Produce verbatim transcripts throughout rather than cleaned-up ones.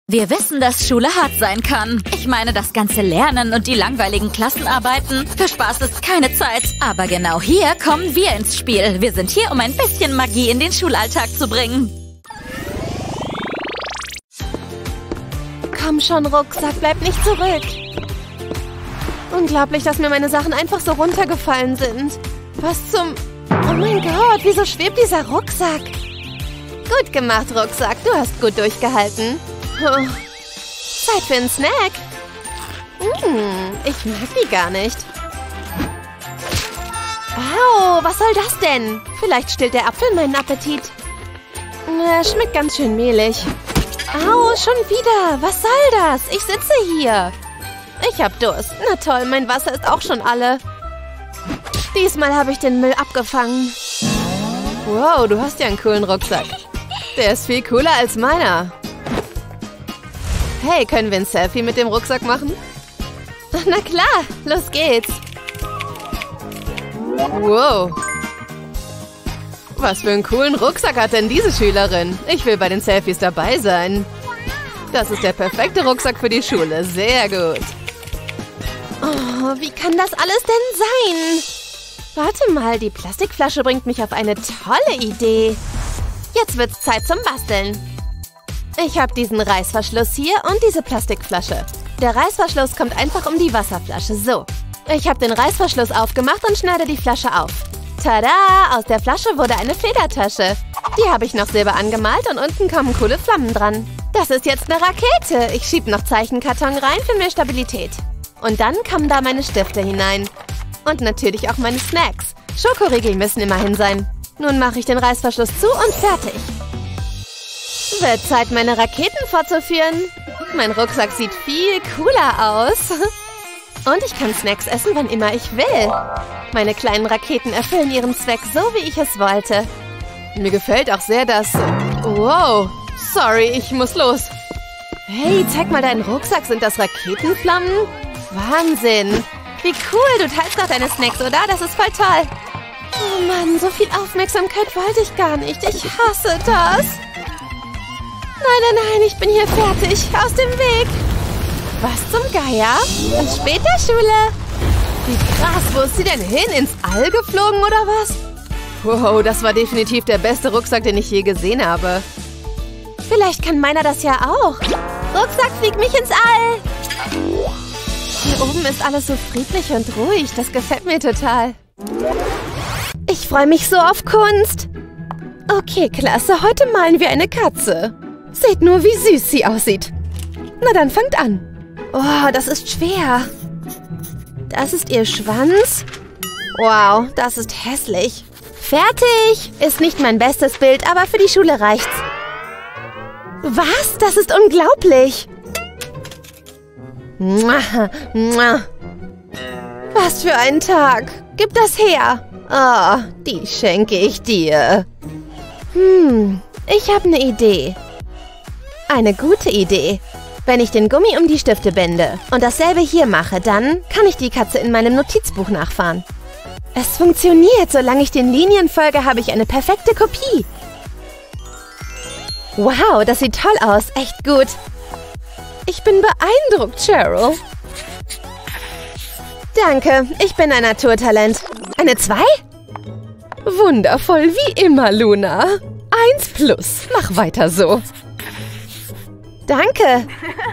Wir wissen, dass Schule hart sein kann. Ich meine, das ganze Lernen und die langweiligen Klassenarbeiten. Für Spaß ist keine Zeit. Aber genau hier kommen wir ins Spiel. Wir sind hier, um ein bisschen Magie in den Schulalltag zu bringen. Komm schon, Rucksack, bleib nicht zurück. Unglaublich, dass mir meine Sachen einfach so runtergefallen sind. Was zum... Oh mein Gott, wieso schwebt dieser Rucksack? Gut gemacht, Rucksack. Du hast gut durchgehalten. Oh. Zeit für einen Snack. Mm, ich mag die gar nicht. Au, was soll das denn? Vielleicht stillt der Apfel meinen Appetit. Er schmeckt ganz schön mehlig. Au, schon wieder. Was soll das? Ich sitze hier. Ich hab Durst. Na toll, mein Wasser ist auch schon alle. Diesmal habe ich den Müll abgefangen. Wow, du hast ja einen coolen Rucksack. Der ist viel cooler als meiner. Hey, können wir ein Selfie mit dem Rucksack machen? Na klar, los geht's. Wow. Was für einen coolen Rucksack hat denn diese Schülerin? Ich will bei den Selfies dabei sein. Das ist der perfekte Rucksack für die Schule. Sehr gut. Oh, wie kann das alles denn sein? Warte mal, die Plastikflasche bringt mich auf eine tolle Idee. Jetzt wird's Zeit zum Basteln. Ich habe diesen Reißverschluss hier und diese Plastikflasche. Der Reißverschluss kommt einfach um die Wasserflasche. So. Ich habe den Reißverschluss aufgemacht und schneide die Flasche auf. Tada! Aus der Flasche wurde eine Federtasche. Die habe ich noch silber angemalt und unten kommen coole Flammen dran. Das ist jetzt eine Rakete. Ich schiebe noch Zeichenkarton rein für mehr Stabilität. Und dann kommen da meine Stifte hinein. Und natürlich auch meine Snacks. Schokoriegel müssen immerhin sein. Nun mache ich den Reißverschluss zu und fertig. Wird Zeit, meine Raketen fortzuführen. Mein Rucksack sieht viel cooler aus. Und ich kann Snacks essen, wann immer ich will. Meine kleinen Raketen erfüllen ihren Zweck so, wie ich es wollte. Mir gefällt auch sehr das... Wow, sorry, ich muss los. Hey, zeig mal deinen Rucksack. Sind das Raketenflammen? Wahnsinn. Wie cool, du teilst doch deine Snacks, oder? Das ist voll toll. Oh Mann, so viel Aufmerksamkeit wollte ich gar nicht. Ich hasse das. Nein, nein, nein, ich bin hier fertig. Aus dem Weg. Was zum Geier? Bis später, Schule. Wie krass, wo ist sie denn hin? Ins All geflogen oder was? Wow, das war definitiv der beste Rucksack, den ich je gesehen habe. Vielleicht kann meiner das ja auch. Rucksack, flieg mich ins All. Hier oben ist alles so friedlich und ruhig. Das gefällt mir total. Ich freue mich so auf Kunst. Okay, Klasse, heute malen wir eine Katze. Seht nur, wie süß sie aussieht. Na dann, fangt an. Oh, das ist schwer. Das ist ihr Schwanz. Wow, das ist hässlich. Fertig! Ist nicht mein bestes Bild, aber für die Schule reicht's. Was? Das ist unglaublich. Mua, mua. Was für ein Tag. Gib das her. Oh, die schenke ich dir. Hm, ich habe eine Idee. Eine gute Idee. Wenn ich den Gummi um die Stifte binde und dasselbe hier mache, dann kann ich die Katze in meinem Notizbuch nachfahren. Es funktioniert. Solange ich den Linien folge, habe ich eine perfekte Kopie. Wow, das sieht toll aus. Echt gut. Ich bin beeindruckt, Cheryl. Danke, ich bin ein Naturtalent. Eine zwei? Wundervoll, wie immer, Luna. Eins plus. Mach weiter so. Danke.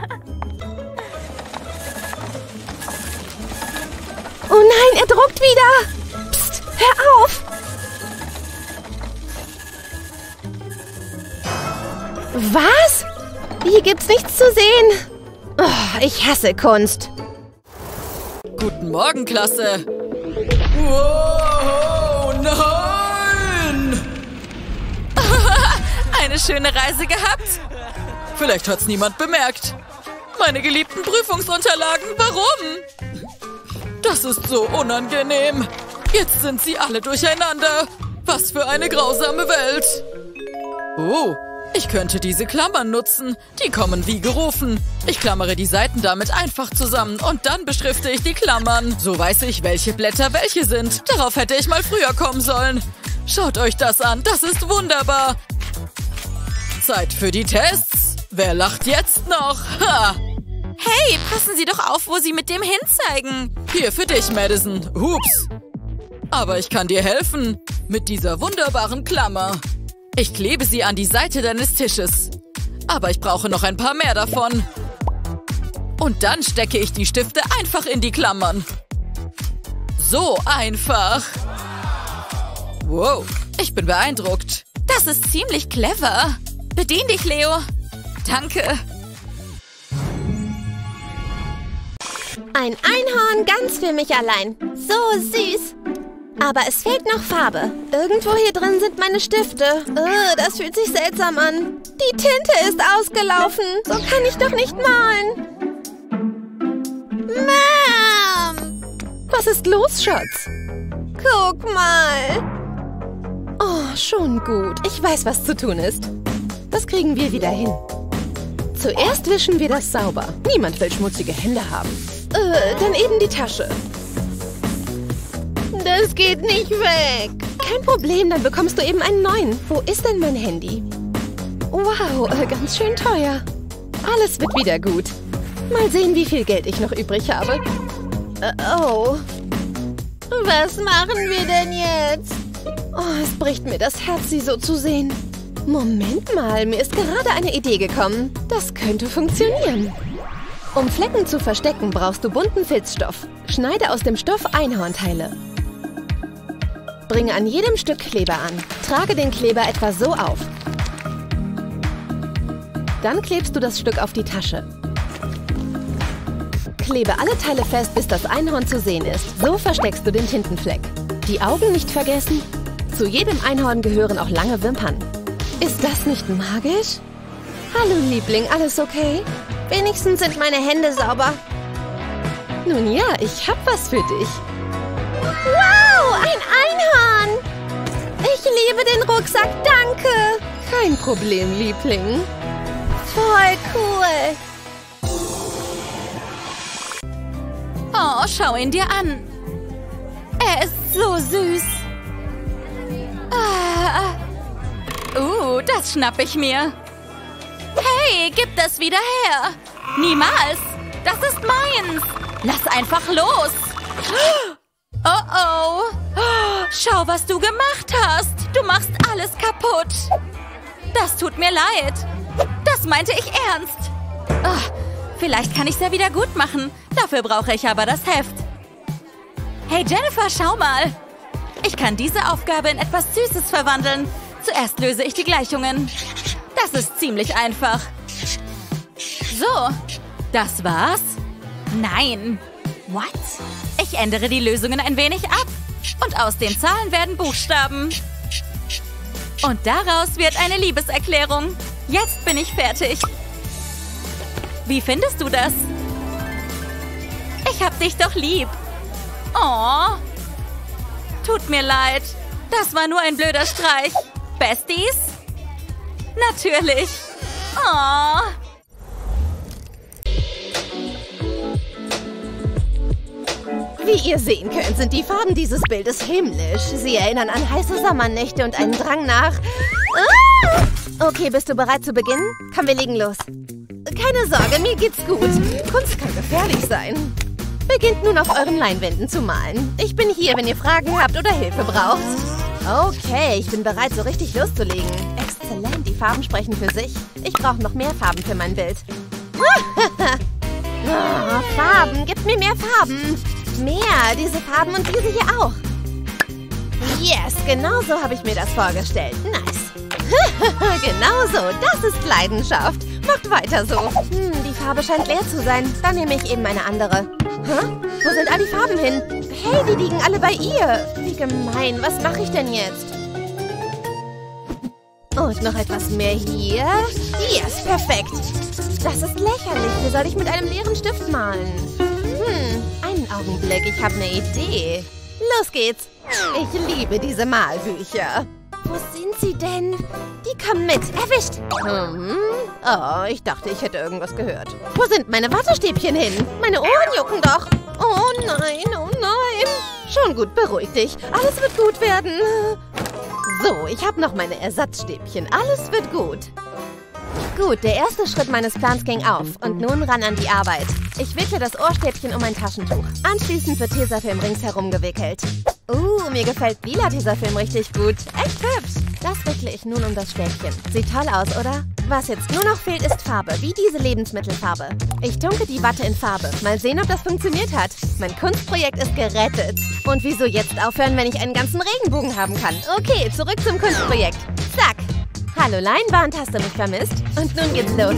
Oh nein, er druckt wieder. Psst, hör auf. Was? Hier gibt's nichts zu sehen. Oh, ich hasse Kunst. Guten Morgen, Klasse. Wow, nein! Eine schöne Reise gehabt? Vielleicht hat's niemand bemerkt. Meine geliebten Prüfungsunterlagen, warum? Das ist so unangenehm. Jetzt sind sie alle durcheinander. Was für eine grausame Welt. Oh, ich könnte diese Klammern nutzen. Die kommen wie gerufen. Ich klammere die Seiten damit einfach zusammen und dann beschrifte ich die Klammern. So weiß ich, welche Blätter welche sind. Darauf hätte ich mal früher kommen sollen. Schaut euch das an, das ist wunderbar. Zeit für die Tests. Wer lacht jetzt noch? Ha! Hey, passen Sie doch auf, wo Sie mit dem hinzeigen. Hier für dich, Madison. Hups. Aber ich kann dir helfen. Mit dieser wunderbaren Klammer. Ich klebe sie an die Seite deines Tisches. Aber ich brauche noch ein paar mehr davon. Und dann stecke ich die Stifte einfach in die Klammern. So einfach. Wow, ich bin beeindruckt. Das ist ziemlich clever. Bedien dich, Leo. Danke. Ein Einhorn ganz für mich allein. So süß. Aber es fehlt noch Farbe. Irgendwo hier drin sind meine Stifte. Oh, das fühlt sich seltsam an. Die Tinte ist ausgelaufen. So kann ich doch nicht malen. Mom! Was ist los, Schatz? Guck mal. Oh, schon gut. Ich weiß, was zu tun ist. Das kriegen wir wieder hin. Zuerst wischen wir das sauber. Niemand will schmutzige Hände haben. Äh, dann eben die Tasche. Das geht nicht weg. Kein Problem, dann bekommst du eben einen neuen. Wo ist denn mein Handy? Wow, äh, ganz schön teuer. Alles wird wieder gut. Mal sehen, wie viel Geld ich noch übrig habe. Äh, oh. Was machen wir denn jetzt? Oh, es bricht mir das Herz, sie so zu sehen. Moment mal, mir ist gerade eine Idee gekommen. Das könnte funktionieren. Um Flecken zu verstecken, brauchst du bunten Filzstoff. Schneide aus dem Stoff Einhornteile. Bringe an jedem Stück Kleber an. Trage den Kleber etwa so auf. Dann klebst du das Stück auf die Tasche. Klebe alle Teile fest, bis das Einhorn zu sehen ist. So versteckst du den Tintenfleck. Die Augen nicht vergessen. Zu jedem Einhorn gehören auch lange Wimpern. Ist das nicht magisch? Hallo, Liebling, alles okay? Wenigstens sind meine Hände sauber. Nun ja, ich hab was für dich. Wow, ein Einhorn! Ich liebe den Rucksack, danke! Kein Problem, Liebling. Voll cool. Oh, schau ihn dir an. Er ist so süß. Ah. Uh, das schnapp ich mir. Hey, gib das wieder her. Niemals. Das ist meins. Lass einfach los. Oh, oh. Schau, was du gemacht hast. Du machst alles kaputt. Das tut mir leid. Das meinte ich ernst. Oh, vielleicht kann ich es ja wieder gut machen. Dafür brauche ich aber das Heft. Hey, Jennifer, schau mal. Ich kann diese Aufgabe in etwas Süßes verwandeln. Zuerst löse ich die Gleichungen. Das ist ziemlich einfach. So, das war's? Nein. What? Ich ändere die Lösungen ein wenig ab. Und aus den Zahlen werden Buchstaben. Und daraus wird eine Liebeserklärung. Jetzt bin ich fertig. Wie findest du das? Ich hab dich doch lieb. Oh. Tut mir leid. Das war nur ein blöder Streich. Besties? Natürlich. Oh. Wie ihr sehen könnt, sind die Farben dieses Bildes himmlisch. Sie erinnern an heiße Sommernächte und einen Drang nach... Ah! Okay, bist du bereit zu beginnen? Komm, wir legen los. Keine Sorge, mir geht's gut. Kunst kann gefährlich sein. Beginnt nun auf euren Leinwänden zu malen. Ich bin hier, wenn ihr Fragen habt oder Hilfe braucht. Okay, ich bin bereit, so richtig loszulegen. Exzellent, die Farben sprechen für sich. Ich brauche noch mehr Farben für mein Bild. Oh, Farben, gib mir mehr Farben. Mehr, diese Farben und diese hier auch. Yes, genau so habe ich mir das vorgestellt. Nice. Genau so, das ist Leidenschaft. Macht weiter so. Hm, die Farbe scheint leer zu sein. Dann nehme ich eben eine andere. Hä? Wo sind all die Farben hin? Hey, die liegen alle bei ihr. Wie gemein. Was mache ich denn jetzt? Und noch etwas mehr hier. Yes, perfekt. Das ist lächerlich. Wie soll ich mit einem leeren Stift malen? Hm, einen Augenblick. Ich habe eine Idee. Los geht's. Ich liebe diese Malbücher. Wo sind sie denn? Die kommen mit. Erwischt. Hm. Oh, ich dachte, ich hätte irgendwas gehört. Wo sind meine Wattestäbchen hin? Meine Ohren jucken doch. Oh nein, oh nein. Schon gut, beruhig dich. Alles wird gut werden. So, ich habe noch meine Ersatzstäbchen. Alles wird gut. Gut, der erste Schritt meines Plans ging auf und nun ran an die Arbeit. Ich wickle das Ohrstäbchen um ein Taschentuch. Anschließend wird Tesafilm ringsherum gewickelt. Uh, mir gefällt lila Tesafilm richtig gut. Echt hübsch. Das wickle ich nun um das Stäbchen. Sieht toll aus, oder? Was jetzt nur noch fehlt, ist Farbe, wie diese Lebensmittelfarbe. Ich tunke die Watte in Farbe. Mal sehen, ob das funktioniert hat. Mein Kunstprojekt ist gerettet. Und wieso jetzt aufhören, wenn ich einen ganzen Regenbogen haben kann? Okay, zurück zum Kunstprojekt. Zack. Hallo Leinwand, hast du mich vermisst? Und nun geht's los.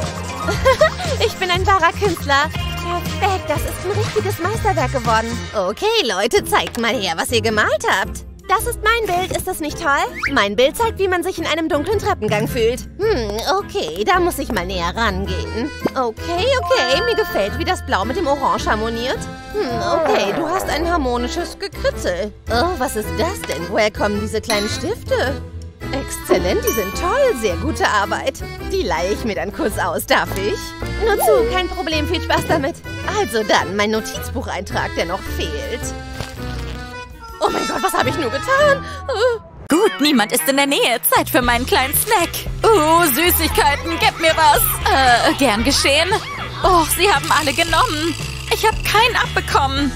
Ich bin ein wahrer Künstler. Perfekt, das ist ein richtiges Meisterwerk geworden. Okay, Leute, zeigt mal her, was ihr gemalt habt. Das ist mein Bild, ist das nicht toll? Mein Bild zeigt, wie man sich in einem dunklen Treppengang fühlt. Hm, okay, da muss ich mal näher rangehen. Okay, okay, mir gefällt, wie das Blau mit dem Orange harmoniert. Hm, okay, du hast ein harmonisches Gekritzel. Oh, was ist das denn? Woher kommen diese kleinen Stifte? Exzellent, die sind toll, sehr gute Arbeit. Die leihe ich mir dann kurz aus, darf ich? Nur zu, kein Problem, viel Spaß damit. Also dann, mein Notizbucheintrag, der noch fehlt. Oh mein Gott, was habe ich nur getan? Uh. Gut, niemand ist in der Nähe. Zeit für meinen kleinen Snack. Uh, Süßigkeiten, gib mir was. Äh, gern geschehen. Oh, sie haben alle genommen. Ich habe keinen abbekommen.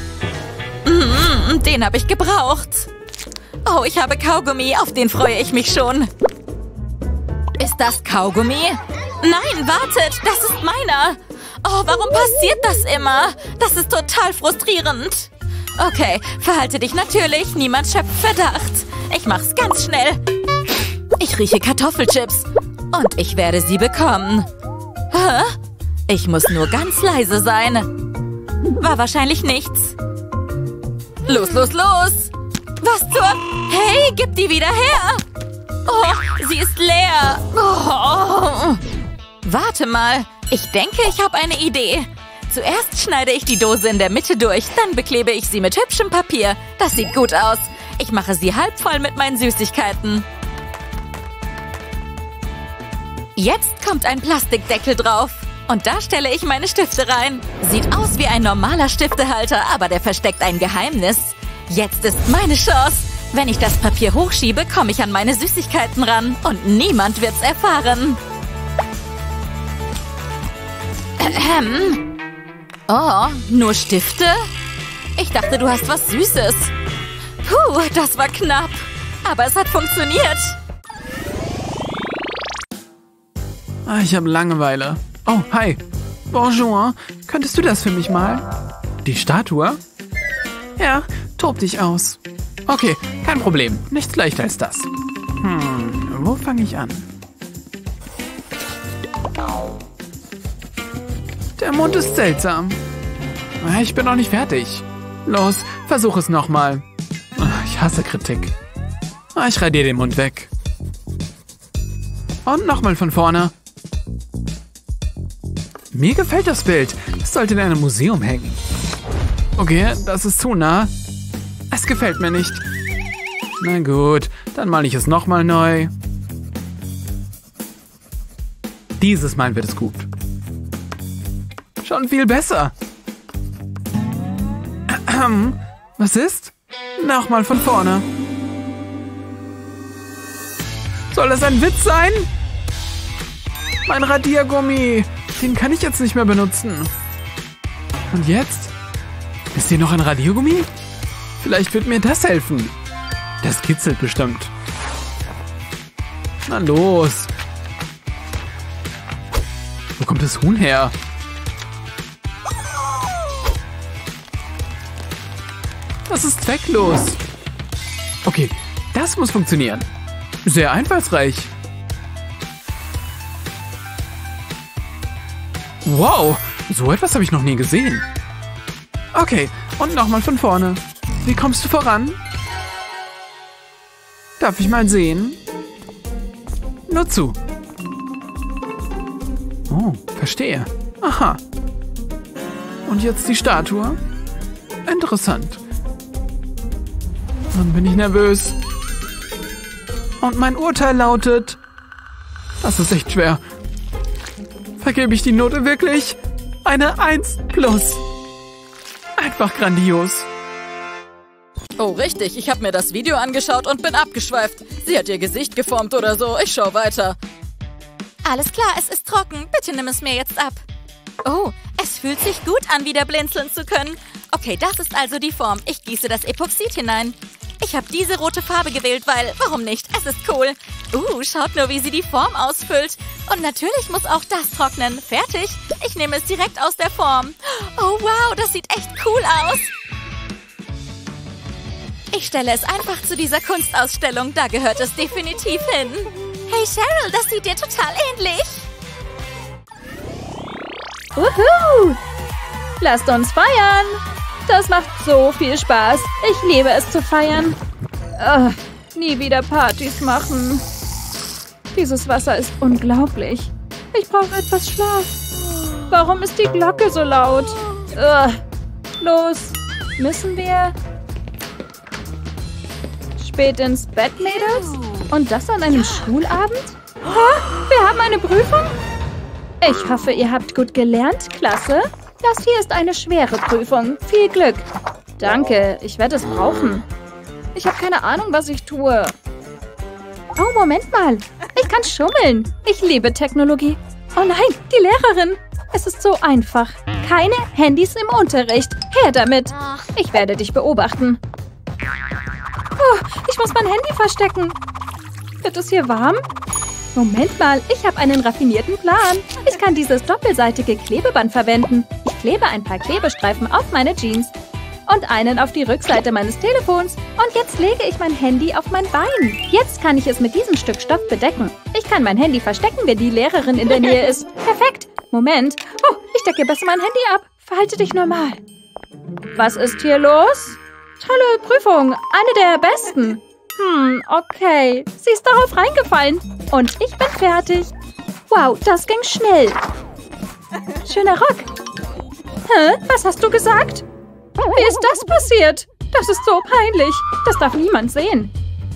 Mm, den habe ich gebraucht. Oh, ich habe Kaugummi, auf den freue ich mich schon. Ist das Kaugummi? Nein, wartet, das ist meiner. Oh, warum passiert das immer? Das ist total frustrierend. Okay, verhalte dich natürlich, niemand schöpft Verdacht. Ich mach's ganz schnell. Ich rieche Kartoffelchips und ich werde sie bekommen. Hä? Ich muss nur ganz leise sein. War wahrscheinlich nichts. Los, los, los! Was zur... Hey, gib die wieder her! Oh, sie ist leer. Oh. Warte mal, ich denke, ich habe eine Idee. Zuerst schneide ich die Dose in der Mitte durch, dann beklebe ich sie mit hübschem Papier. Das sieht gut aus. Ich mache sie halb voll mit meinen Süßigkeiten. Jetzt kommt ein Plastikdeckel drauf. Und da stelle ich meine Stifte rein. Sieht aus wie ein normaler Stiftehalter, aber der versteckt ein Geheimnis. Jetzt ist meine Chance. Wenn ich das Papier hochschiebe, komme ich an meine Süßigkeiten ran. Und niemand wird's erfahren. Ahem. Oh, nur Stifte? Ich dachte, du hast was Süßes. Puh, das war knapp. Aber es hat funktioniert. Ah, ich habe Langeweile. Oh, hi. Bonjour. Könntest du das für mich malen? Die Statue? Ja, tob dich aus. Okay, kein Problem. Nichts leichter als das. Hm, wo fange ich an? Der Mund ist seltsam. Ich bin noch nicht fertig. Los, versuch es nochmal. Ich hasse Kritik. Ich radiere den Mund weg. Und nochmal von vorne. Mir gefällt das Bild. Es sollte in einem Museum hängen. Okay, das ist zu nah. Es gefällt mir nicht. Na gut, dann male ich es nochmal neu. Dieses Mal wird es gut. Schon viel besser. Was ist? Nochmal von vorne. Soll das ein Witz sein? Mein Radiergummi. Den kann ich jetzt nicht mehr benutzen. Und jetzt? Ist hier noch ein Radiergummi? Vielleicht wird mir das helfen. Das kitzelt bestimmt. Na los. Wo kommt das Huhn her? Das ist zwecklos. Okay, das muss funktionieren. Sehr einfallsreich. Wow, so etwas habe ich noch nie gesehen. Okay, und nochmal von vorne. Wie kommst du voran? Darf ich mal sehen? Nur zu. Oh, verstehe. Aha. Und jetzt die Statue? Interessant. Dann bin ich nervös. Und mein Urteil lautet... Das ist echt schwer. Vergebe ich die Note wirklich? Eine eins plus. Einfach grandios. Oh, richtig. Ich habe mir das Video angeschaut und bin abgeschweift. Sie hat ihr Gesicht geformt oder so. Ich schau weiter. Alles klar, es ist trocken. Bitte nimm es mir jetzt ab. Oh, es fühlt sich gut an, wieder blinzeln zu können. Okay, das ist also die Form. Ich gieße das Epoxid hinein. Ich habe diese rote Farbe gewählt, weil, warum nicht? Es ist cool. Uh, schaut nur, wie sie die Form ausfüllt. Und natürlich muss auch das trocknen. Fertig. Ich nehme es direkt aus der Form. Oh, wow, das sieht echt cool aus. Ich stelle es einfach zu dieser Kunstausstellung. Da gehört es definitiv hin. Hey, Cheryl, das sieht dir total ähnlich. Wuhu! Lasst uns feiern! Das macht so viel Spaß. Ich liebe es zu feiern. Ugh, nie wieder Partys machen. Dieses Wasser ist unglaublich. Ich brauche etwas Schlaf. Warum ist die Glocke so laut? Ugh. Los, müssen wir... Spät ins Bett, Mädels? Und das an einem Schulabend? Ha, wir haben eine Prüfung? Ich hoffe, ihr habt gut gelernt, Klasse. Das hier ist eine schwere Prüfung. Viel Glück. Danke, ich werde es brauchen. Ich habe keine Ahnung, was ich tue. Oh, Moment mal. Ich kann schummeln. Ich liebe Technologie. Oh nein, die Lehrerin. Es ist so einfach. Keine Handys im Unterricht. Her damit. Ich werde dich beobachten. Oh, ich muss mein Handy verstecken. Wird es hier warm? Moment mal, ich habe einen raffinierten Plan. Ich kann dieses doppelseitige Klebeband verwenden. Ich klebe ein paar Klebestreifen auf meine Jeans und einen auf die Rückseite meines Telefons. Und jetzt lege ich mein Handy auf mein Bein. Jetzt kann ich es mit diesem Stück Stoff bedecken. Ich kann mein Handy verstecken, wenn die Lehrerin in der Nähe ist. Perfekt. Moment. Oh, ich decke besser mein Handy ab. Verhalte dich normal. Was ist hier los? Tolle Prüfung. Eine der besten. Hm, okay. Sie ist darauf reingefallen. Und ich bin fertig. Wow, das ging schnell. Schöner Rock. Hä? Was hast du gesagt? Wie ist das passiert? Das ist so peinlich. Das darf niemand sehen.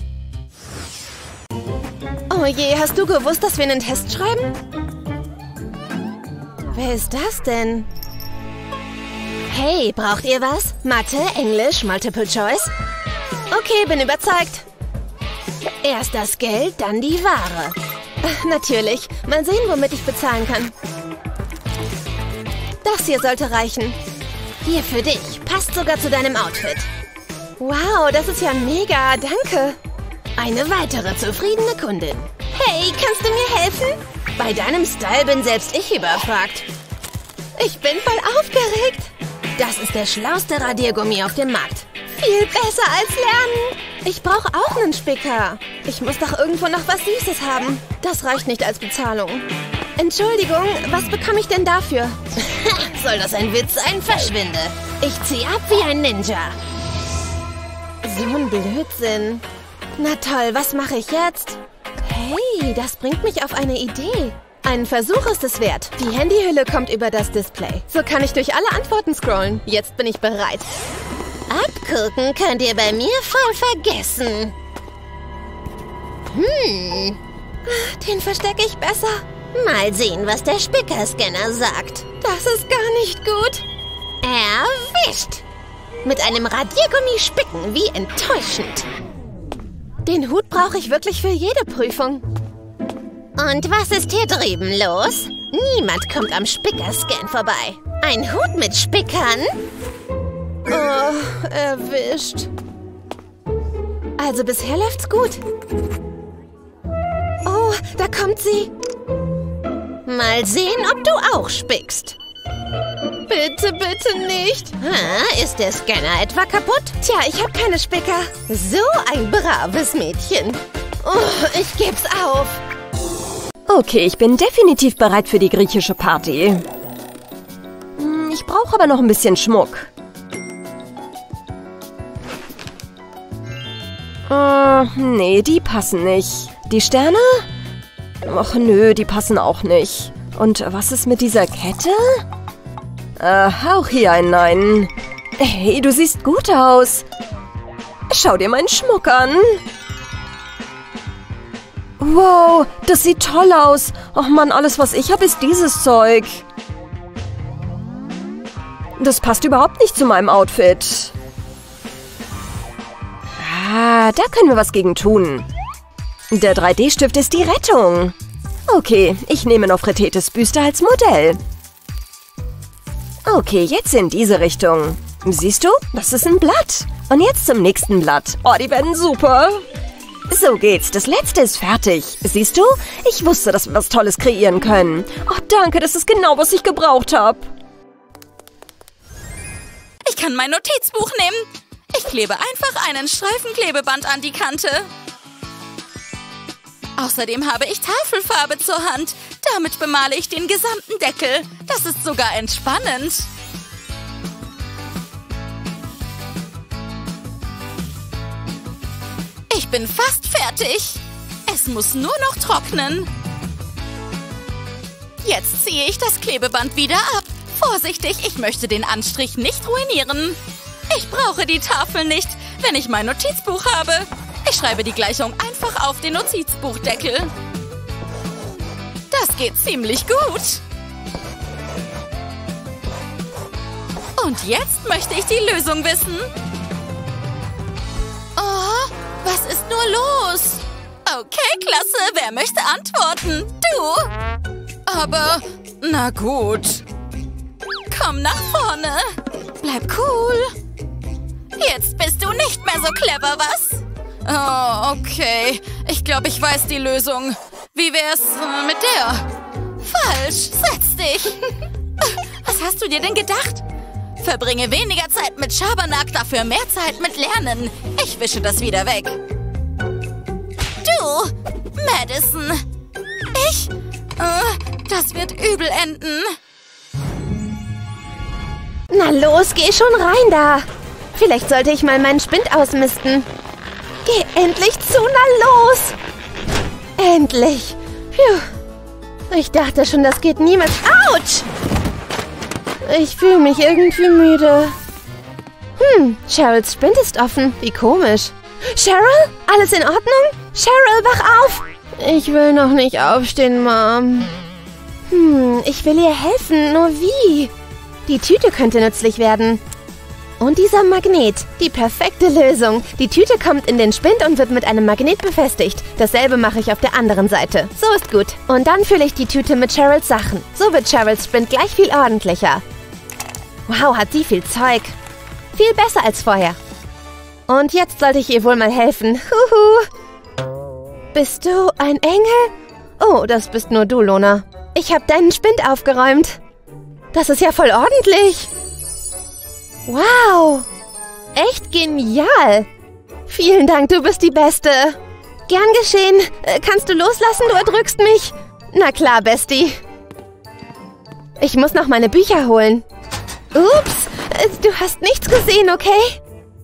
Oh je, hast du gewusst, dass wir einen Test schreiben? Wer ist das denn? Hey, braucht ihr was? Mathe, Englisch, Multiple Choice? Okay, bin überzeugt. Erst das Geld, dann die Ware. Ach, natürlich. Mal sehen, womit ich bezahlen kann. Das hier sollte reichen. Hier für dich. Passt sogar zu deinem Outfit. Wow, das ist ja mega. Danke. Eine weitere zufriedene Kundin. Hey, kannst du mir helfen? Bei deinem Style bin selbst ich überfragt. Ich bin voll aufgeregt. Das ist der schlauste Radiergummi auf dem Markt. Viel besser als lernen. Ich brauche auch einen Spicker. Ich muss doch irgendwo noch was Süßes haben. Das reicht nicht als Bezahlung. Entschuldigung, was bekomme ich denn dafür? Soll das ein Witz sein? Verschwinde. Ich zieh ab wie ein Ninja. So ein Blödsinn. Na toll, was mache ich jetzt? Hey, das bringt mich auf eine Idee. Ein Versuch ist es wert. Die Handyhülle kommt über das Display. So kann ich durch alle Antworten scrollen. Jetzt bin ich bereit. Abgucken könnt ihr bei mir voll vergessen. Hm. Den verstecke ich besser. Mal sehen, was der Spickerscanner sagt. Das ist gar nicht gut. Erwischt. Mit einem Radiergummi spicken, wie enttäuschend. Den Hut brauche ich wirklich für jede Prüfung. Und was ist hier drüben los? Niemand kommt am Spickerscan vorbei. Ein Hut mit Spickern? Oh, erwischt. Also bisher läuft's gut. Oh, da kommt sie. Mal sehen, ob du auch spickst. Bitte, bitte nicht. Ha, ist der Scanner etwa kaputt? Tja, ich habe keine Spicker. So ein braves Mädchen. Oh, ich geb's auf. Okay, ich bin definitiv bereit für die griechische Party. Ich brauche aber noch ein bisschen Schmuck. Äh, nee, die passen nicht. Die Sterne? Ach nö, die passen auch nicht. Und was ist mit dieser Kette? Äh, auch hier ein Nein. Hey, du siehst gut aus. Schau dir meinen Schmuck an. Wow, das sieht toll aus. Och Mann, alles, was ich habe, ist dieses Zeug. Das passt überhaupt nicht zu meinem Outfit. Ah, da können wir was gegen tun. Der drei D Stift ist die Rettung. Okay, ich nehme Nofretetes Büste als Modell. Okay, jetzt in diese Richtung. Siehst du? Das ist ein Blatt. Und jetzt zum nächsten Blatt. Oh, die werden super. So geht's. Das letzte ist fertig. Siehst du? Ich wusste, dass wir was Tolles kreieren können. Oh, danke. Das ist genau, was ich gebraucht habe. Ich kann mein Notizbuch nehmen. Ich klebe einfach einen Streifen Klebeband an die Kante. Außerdem habe ich Tafelfarbe zur Hand. Damit bemale ich den gesamten Deckel. Das ist sogar entspannend. Ich bin fast fertig. Es muss nur noch trocknen. Jetzt ziehe ich das Klebeband wieder ab. Vorsichtig, ich möchte den Anstrich nicht ruinieren. Ich brauche die Tafel nicht, wenn ich mein Notizbuch habe. Ich schreibe die Gleichung einfach auf den Notizbuchdeckel. Das geht ziemlich gut. Und jetzt möchte ich die Lösung wissen. Oh, was ist nur los? Okay, klasse. Wer möchte antworten? Du. Aber, na gut. Komm nach vorne. Bleib cool. Jetzt bist du nicht mehr so clever, was? Oh, okay. Ich glaube, ich weiß die Lösung. Wie wär's äh, mit der? Falsch. Setz dich. Was hast du dir denn gedacht? Verbringe weniger Zeit mit Schabernack, dafür mehr Zeit mit Lernen. Ich wische das wieder weg. Du, Madison. Ich? Äh, das wird übel enden. Na los, geh schon rein da. Vielleicht sollte ich mal meinen Spind ausmisten. Geh endlich zu, na los. Endlich. Puh. Ich dachte schon, das geht niemals. Autsch! Ich fühle mich irgendwie müde. Hm, Cheryls Spind ist offen. Wie komisch. Cheryl? Alles in Ordnung? Cheryl, wach auf! Ich will noch nicht aufstehen, Mom. Hm, ich will ihr helfen, nur wie? Die Tüte könnte nützlich werden. Und dieser Magnet. Die perfekte Lösung. Die Tüte kommt in den Spind und wird mit einem Magnet befestigt. Dasselbe mache ich auf der anderen Seite. So ist gut. Und dann fülle ich die Tüte mit Cheryls Sachen. So wird Cheryls Spind gleich viel ordentlicher. Wow, hat sie viel Zeug. Viel besser als vorher. Und jetzt sollte ich ihr wohl mal helfen. Huhu. Bist du ein Engel? Oh, das bist nur du, Lona. Ich habe deinen Spind aufgeräumt. Das ist ja voll ordentlich. Wow. Echt genial. Vielen Dank, du bist die Beste. Gern geschehen. Äh, kannst du loslassen, du erdrückst mich? Na klar, Bestie. Ich muss noch meine Bücher holen. Ups, äh, du hast nichts gesehen, okay?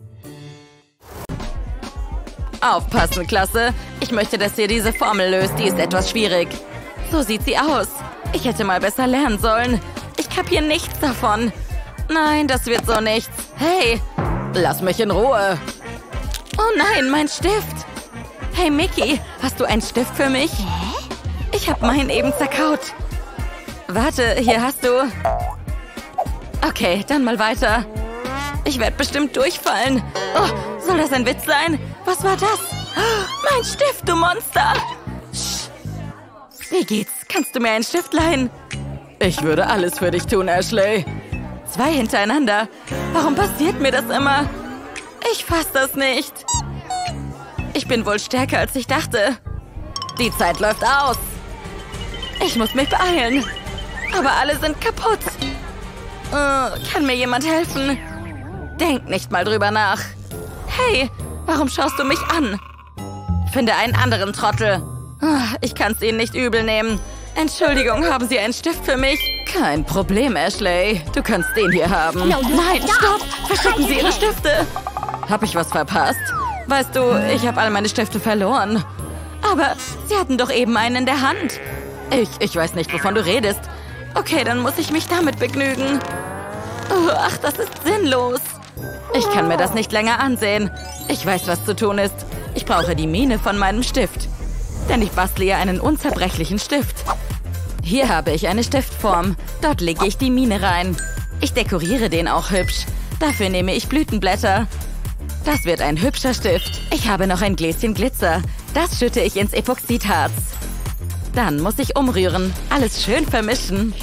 Aufpassen, Klasse. Ich möchte, dass ihr diese Formel löst. Die ist etwas schwierig. So sieht sie aus. Ich hätte mal besser lernen sollen. Ich kapiere nichts davon. Nein, das wird so nichts. Hey, lass mich in Ruhe. Oh nein, mein Stift. Hey, Mickey, hast du einen Stift für mich? Ich habe meinen eben zerkaut. Warte, hier hast du. Okay, dann mal weiter. Ich werde bestimmt durchfallen. Oh, soll das ein Witz sein? Was war das? Oh, mein Stift, du Monster. Sch. Wie geht's? Kannst du mir einen Stift leihen? Ich würde alles für dich tun, Ashley. Zwei hintereinander. Warum passiert mir das immer? Ich fass das nicht. Ich bin wohl stärker, als ich dachte. Die Zeit läuft aus. Ich muss mich beeilen. Aber alle sind kaputt. Uh, kann mir jemand helfen? Denk nicht mal drüber nach. Hey, warum schaust du mich an? Finde einen anderen Trottel. Uh, ich kann's ihnen nicht übel nehmen. Entschuldigung, haben Sie einen Stift für mich? Kein Problem, Ashley. Du kannst den hier haben. Nein, stopp! Verstecken Sie Ihre Stifte! Hab ich was verpasst? Weißt du, ich habe all meine Stifte verloren. Aber Sie hatten doch eben einen in der Hand. Ich, ich weiß nicht, wovon du redest. Okay, dann muss ich mich damit begnügen. Oh, ach, das ist sinnlos. Ich kann mir das nicht länger ansehen. Ich weiß, was zu tun ist. Ich brauche die Mine von meinem Stift. Denn ich bastle ihr einen unzerbrechlichen Stift. Hier habe ich eine Stiftform. Dort lege ich die Mine rein. Ich dekoriere den auch hübsch. Dafür nehme ich Blütenblätter. Das wird ein hübscher Stift. Ich habe noch ein Gläschen Glitzer. Das schütte ich ins Epoxidharz. Dann muss ich umrühren. Alles schön vermischen.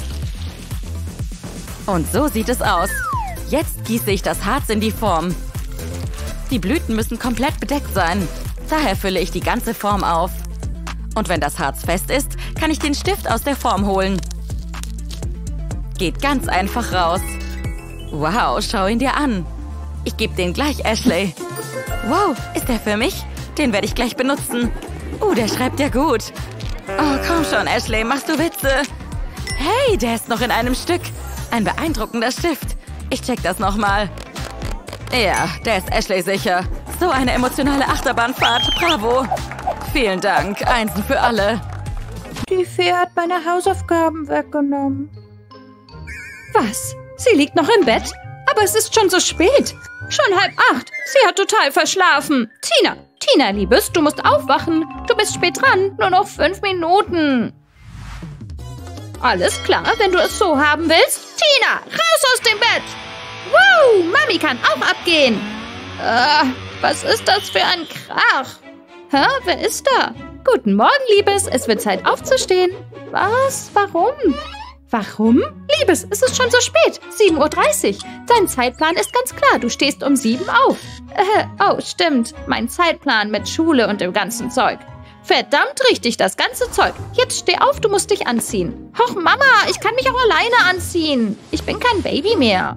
Und so sieht es aus. Jetzt gieße ich das Harz in die Form. Die Blüten müssen komplett bedeckt sein. Daher fülle ich die ganze Form auf. Und wenn das Harz fest ist, kann ich den Stift aus der Form holen. Geht ganz einfach raus. Wow, schau ihn dir an. Ich gebe den gleich Ashley. Wow, ist der für mich? Den werde ich gleich benutzen. Oh, der schreibt ja gut. Oh, komm schon, Ashley, machst du Witze? Hey, der ist noch in einem Stück. Ein beeindruckender Stift. Ich check das nochmal. Ja, der ist Ashley sicher. So eine emotionale Achterbahnfahrt. Bravo. Vielen Dank. Einsen für alle. Die Fee hat meine Hausaufgaben weggenommen. Was? Sie liegt noch im Bett? Aber es ist schon so spät. Schon halb acht. Sie hat total verschlafen. Tina, Tina, Liebes, du musst aufwachen. Du bist spät dran. Nur noch fünf Minuten. Alles klar, wenn du es so haben willst. Tina, raus aus dem Bett. Wow, Mami kann auch abgehen. Äh, was ist das für ein Krach? Hä, wer ist da? Guten Morgen, Liebes. Es wird Zeit aufzustehen. Was? Warum? Warum? Liebes, es ist schon so spät. sieben Uhr dreißig. Dein Zeitplan ist ganz klar. Du stehst um sieben auf. Äh, oh, stimmt. Mein Zeitplan mit Schule und dem ganzen Zeug. Verdammt richtig, das ganze Zeug. Jetzt steh auf, du musst dich anziehen. Och, Mama, ich kann mich auch alleine anziehen. Ich bin kein Baby mehr.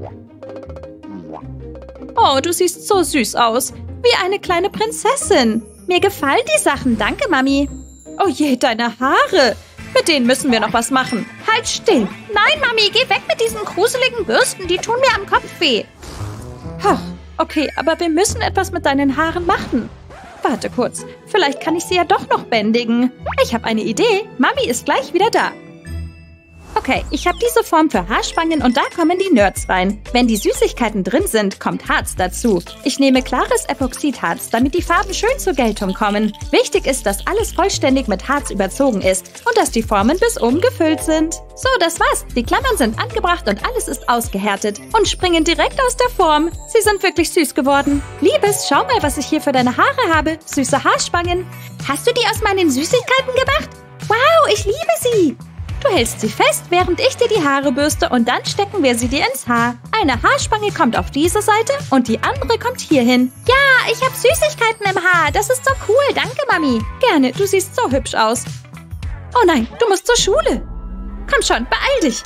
Oh, du siehst so süß aus. Wie eine kleine Prinzessin. Mir gefallen die Sachen. Danke, Mami. Oh je, deine Haare. Mit denen müssen wir noch was machen. Halt still. Nein, Mami, geh weg mit diesen gruseligen Bürsten. Die tun mir am Kopf weh. Oh, okay, aber wir müssen etwas mit deinen Haaren machen. Warte kurz. Vielleicht kann ich sie ja doch noch bändigen. Ich habe eine Idee. Mami ist gleich wieder da. Okay, ich habe diese Form für Haarspangen und da kommen die Nerds rein. Wenn die Süßigkeiten drin sind, kommt Harz dazu. Ich nehme klares Epoxidharz, damit die Farben schön zur Geltung kommen. Wichtig ist, dass alles vollständig mit Harz überzogen ist und dass die Formen bis oben gefüllt sind. So, das war's. Die Klammern sind angebracht und alles ist ausgehärtet und springen direkt aus der Form. Sie sind wirklich süß geworden. Liebes, schau mal, was ich hier für deine Haare habe. Süße Haarspangen. Hast du die aus meinen Süßigkeiten gemacht? Wow, ich liebe sie. Du hältst sie fest, während ich dir die Haare bürste und dann stecken wir sie dir ins Haar. Eine Haarspange kommt auf diese Seite und die andere kommt hier hin. Ja, ich habe Süßigkeiten im Haar. Das ist so cool. Danke, Mami. Gerne, du siehst so hübsch aus. Oh nein, du musst zur Schule. Komm schon, beeil dich.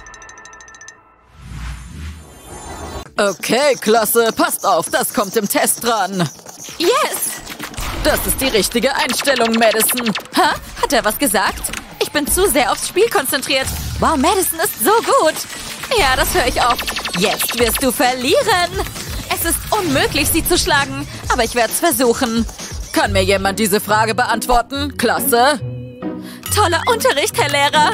Okay, Klasse, passt auf, das kommt im Test dran. Yes! Das ist die richtige Einstellung, Madison. Hä? Hat er was gesagt? Ich bin zu sehr aufs Spiel konzentriert. Wow, Madison ist so gut. Ja, das höre ich oft. Jetzt wirst du verlieren. Es ist unmöglich, sie zu schlagen. Aber ich werde es versuchen. Kann mir jemand diese Frage beantworten? Klasse. Toller Unterricht, Herr Lehrer.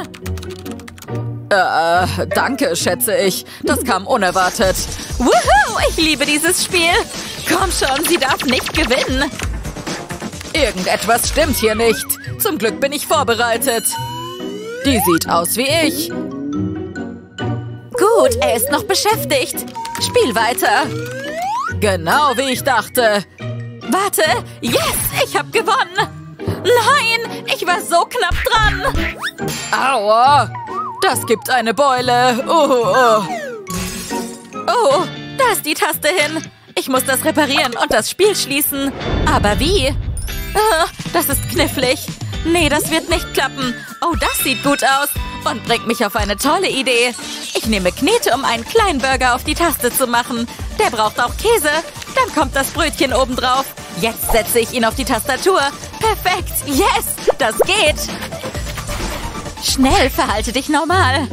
Äh, danke, schätze ich. Das kam unerwartet. Wuhu, ich liebe dieses Spiel. Komm schon, sie darf nicht gewinnen. Irgendetwas stimmt hier nicht. Zum Glück bin ich vorbereitet. Die sieht aus wie ich. Gut, er ist noch beschäftigt. Spiel weiter. Genau wie ich dachte. Warte, yes, ich habe gewonnen. Nein, ich war so knapp dran. Aua, das gibt eine Beule. Oh, oh. Oh, da ist die Taste hin. Ich muss das reparieren und das Spiel schließen. Aber wie? Das ist knifflig. Nee, das wird nicht klappen. Oh, das sieht gut aus und bringt mich auf eine tolle Idee. Ich nehme Knete, um einen kleinen Burger auf die Taste zu machen. Der braucht auch Käse. Dann kommt das Brötchen obendrauf. Jetzt setze ich ihn auf die Tastatur. Perfekt. Yes, das geht. Schnell, verhalte dich normal.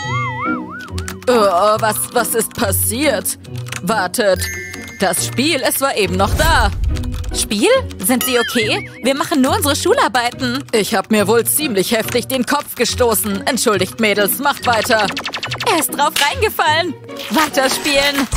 Oh, was, was ist passiert? Wartet. Das Spiel, es war eben noch da. Spiel? Sind Sie okay? Wir machen nur unsere Schularbeiten. Ich habe mir wohl ziemlich heftig den Kopf gestoßen. Entschuldigt, Mädels, macht weiter. Er ist drauf reingefallen. Weiterspielen.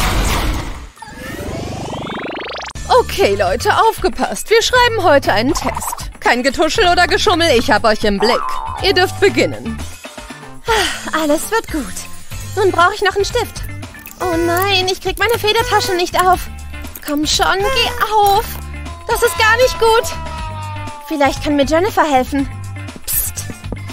Okay, Leute, aufgepasst. Wir schreiben heute einen Test. Kein Getuschel oder Geschummel, ich habe euch im Blick. Ihr dürft beginnen. Alles wird gut. Nun brauche ich noch einen Stift. Oh nein, ich krieg meine Federtasche nicht auf. Komm schon, geh auf. Das ist gar nicht gut. Vielleicht kann mir Jennifer helfen. Psst.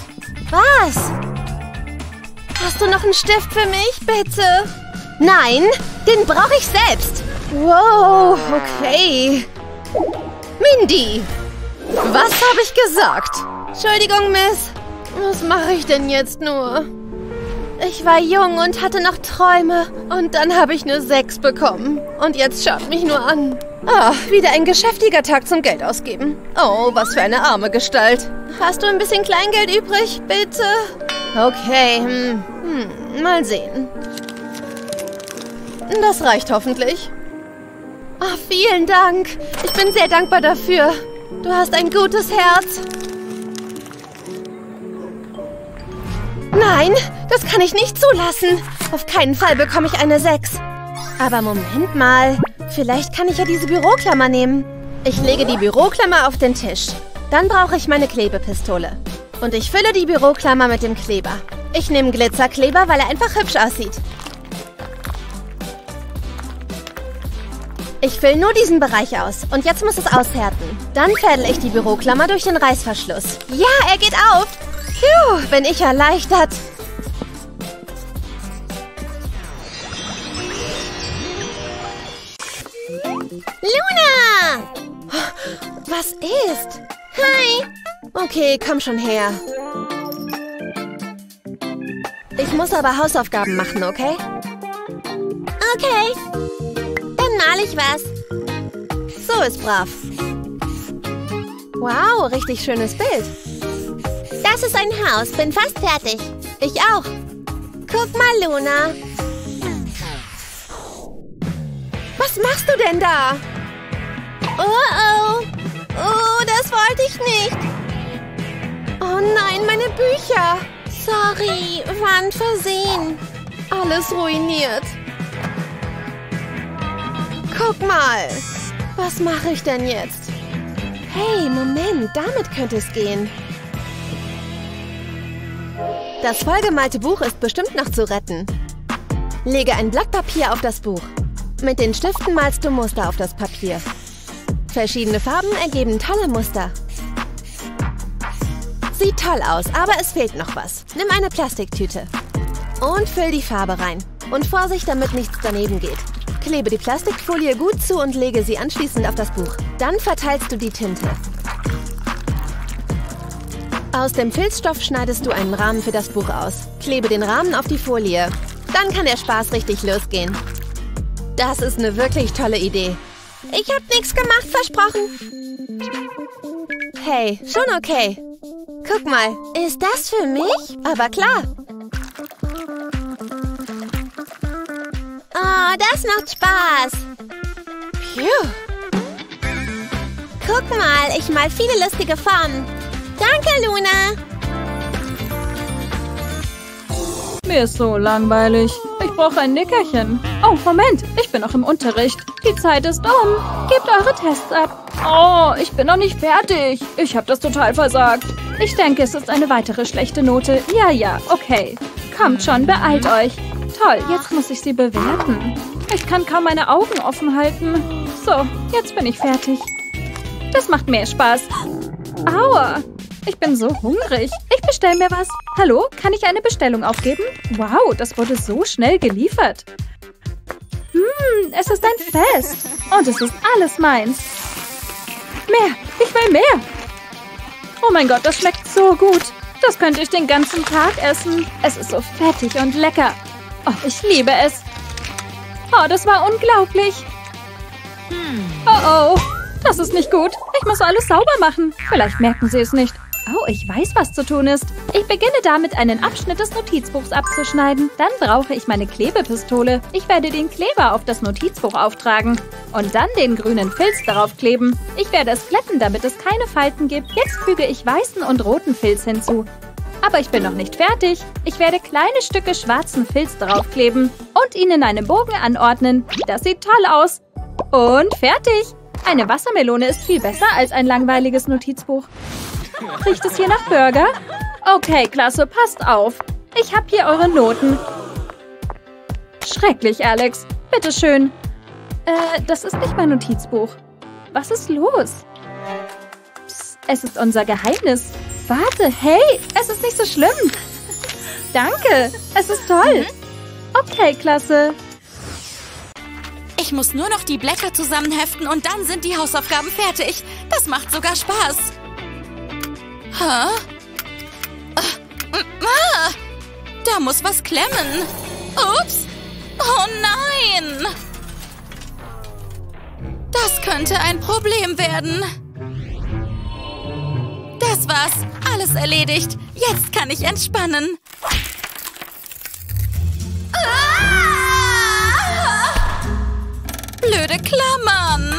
Was? Hast du noch einen Stift für mich, bitte? Nein, den brauche ich selbst. Wow, okay. Mindy, was habe ich gesagt? Entschuldigung, Miss. Was mache ich denn jetzt nur? Ich war jung und hatte noch Träume. Und dann habe ich nur sechs bekommen. Und jetzt schaut mich nur an. Ah, wieder ein geschäftiger Tag zum Geld ausgeben. Oh, was für eine arme Gestalt. Hast du ein bisschen Kleingeld übrig, bitte? Okay, hm, hm, mal sehen. Das reicht hoffentlich. Oh, vielen Dank. Ich bin sehr dankbar dafür. Du hast ein gutes Herz. Nein, das kann ich nicht zulassen. Auf keinen Fall bekomme ich eine sechs. Aber Moment mal. Vielleicht kann ich ja diese Büroklammer nehmen. Ich lege die Büroklammer auf den Tisch. Dann brauche ich meine Klebepistole. Und ich fülle die Büroklammer mit dem Kleber. Ich nehme Glitzerkleber, weil er einfach hübsch aussieht. Ich fülle nur diesen Bereich aus. Und jetzt muss es aushärten. Dann fädel ich die Büroklammer durch den Reißverschluss. Ja, er geht auf. Puh, bin ich erleichtert. Luna! Was ist? Hi! Okay, komm schon her. Ich muss aber Hausaufgaben machen, okay? Okay. Dann mal ich was. So ist brav. Wow, richtig schönes Bild. Das ist ein Haus. Bin fast fertig. Ich auch. Guck mal, Luna. Was machst du denn da? Oh, oh. Oh, das wollte ich nicht. Oh nein, meine Bücher. Sorry, war ein Versehen. Alles ruiniert. Guck mal. Was mache ich denn jetzt? Hey, Moment, damit könnte es gehen. Das vollgemalte Buch ist bestimmt noch zu retten. Lege ein Blatt Papier auf das Buch. Mit den Stiften malst du Muster auf das Papier. Verschiedene Farben ergeben tolle Muster. Sieht toll aus, aber es fehlt noch was. Nimm eine Plastiktüte und füll die Farbe rein. Und Vorsicht, damit nichts daneben geht. Klebe die Plastikfolie gut zu und lege sie anschließend auf das Buch. Dann verteilst du die Tinte. Aus dem Filzstoff schneidest du einen Rahmen für das Buch aus. Klebe den Rahmen auf die Folie. Dann kann der Spaß richtig losgehen. Das ist eine wirklich tolle Idee. Ich hab nichts gemacht, versprochen. Hey, schon okay. Guck mal, ist das für mich? Aber klar. Oh, das macht Spaß. Phew. Guck mal, ich mal viele lustige Formen. Danke, Luna. Mir ist so langweilig. Ich brauche ein Nickerchen. Oh, Moment. Ich bin noch im Unterricht. Die Zeit ist um. Gebt eure Tests ab. Oh, ich bin noch nicht fertig. Ich habe das total versagt. Ich denke, es ist eine weitere schlechte Note. Ja, ja, okay. Kommt schon, beeilt euch. Toll, jetzt muss ich sie bewerten. Ich kann kaum meine Augen offen halten. So, jetzt bin ich fertig. Das macht mehr Spaß. Aua. Ich bin so hungrig. Ich bestelle mir was. Hallo, kann ich eine Bestellung aufgeben? Wow, das wurde so schnell geliefert. Hm, es ist ein Fest. Und es ist alles meins. Mehr, ich will mehr. Oh mein Gott, das schmeckt so gut. Das könnte ich den ganzen Tag essen. Es ist so fettig und lecker. Oh, ich liebe es. Oh, das war unglaublich. Oh, oh. Das ist nicht gut. Ich muss alles sauber machen. Vielleicht merken sie es nicht. Oh, ich weiß, was zu tun ist. Ich beginne damit, einen Abschnitt des Notizbuchs abzuschneiden. Dann brauche ich meine Klebepistole. Ich werde den Kleber auf das Notizbuch auftragen. Und dann den grünen Filz darauf kleben. Ich werde es glätten, damit es keine Falten gibt. Jetzt füge ich weißen und roten Filz hinzu. Aber ich bin noch nicht fertig. Ich werde kleine Stücke schwarzen Filz draufkleben und ihn in einem Bogen anordnen. Das sieht toll aus. Und fertig. Eine Wassermelone ist viel besser als ein langweiliges Notizbuch. Riecht es hier nach Burger? Okay, Klasse, passt auf. Ich habe hier eure Noten. Schrecklich, Alex. Bitteschön. Äh, das ist nicht mein Notizbuch. Was ist los? Psst, es ist unser Geheimnis. Warte, hey, es ist nicht so schlimm. Danke, es ist toll. Mhm. Okay, klasse. Ich muss nur noch die Blätter zusammenheften und dann sind die Hausaufgaben fertig. Das macht sogar Spaß. Hä? Ah, da muss was klemmen. Ups. Oh nein. Das könnte ein Problem werden. Das war's. Alles erledigt. Jetzt kann ich entspannen. Ah! Blöde Klammern.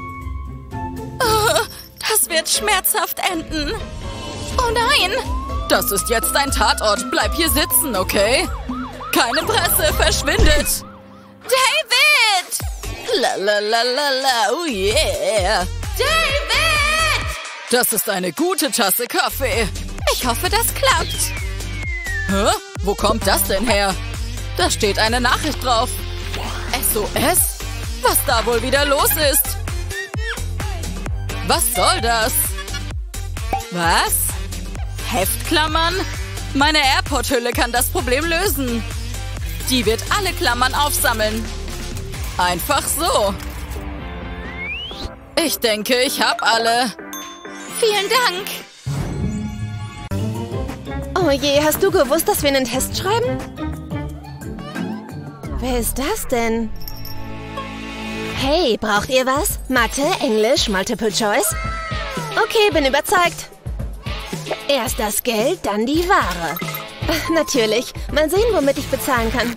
Oh, das wird schmerzhaft enden. Oh nein. Das ist jetzt ein Tatort. Bleib hier sitzen, okay? Keine Presse, verschwindet. David! La la la la la, oh yeah. David! Das ist eine gute Tasse Kaffee. Ich hoffe, das klappt. Hä? Wo kommt das denn her? Da steht eine Nachricht drauf. S O S? Was da wohl wieder los ist? Was soll das? Was? Heftklammern? Meine AirPod-Hülle kann das Problem lösen. Die wird alle Klammern aufsammeln. Einfach so. Ich denke, ich habe alle. Vielen Dank. Oh je, hast du gewusst, dass wir einen Test schreiben? Wer ist das denn? Hey, braucht ihr was? Mathe, Englisch, Multiple Choice? Okay, bin überzeugt. Erst das Geld, dann die Ware. Ach, natürlich. Mal sehen, womit ich bezahlen kann.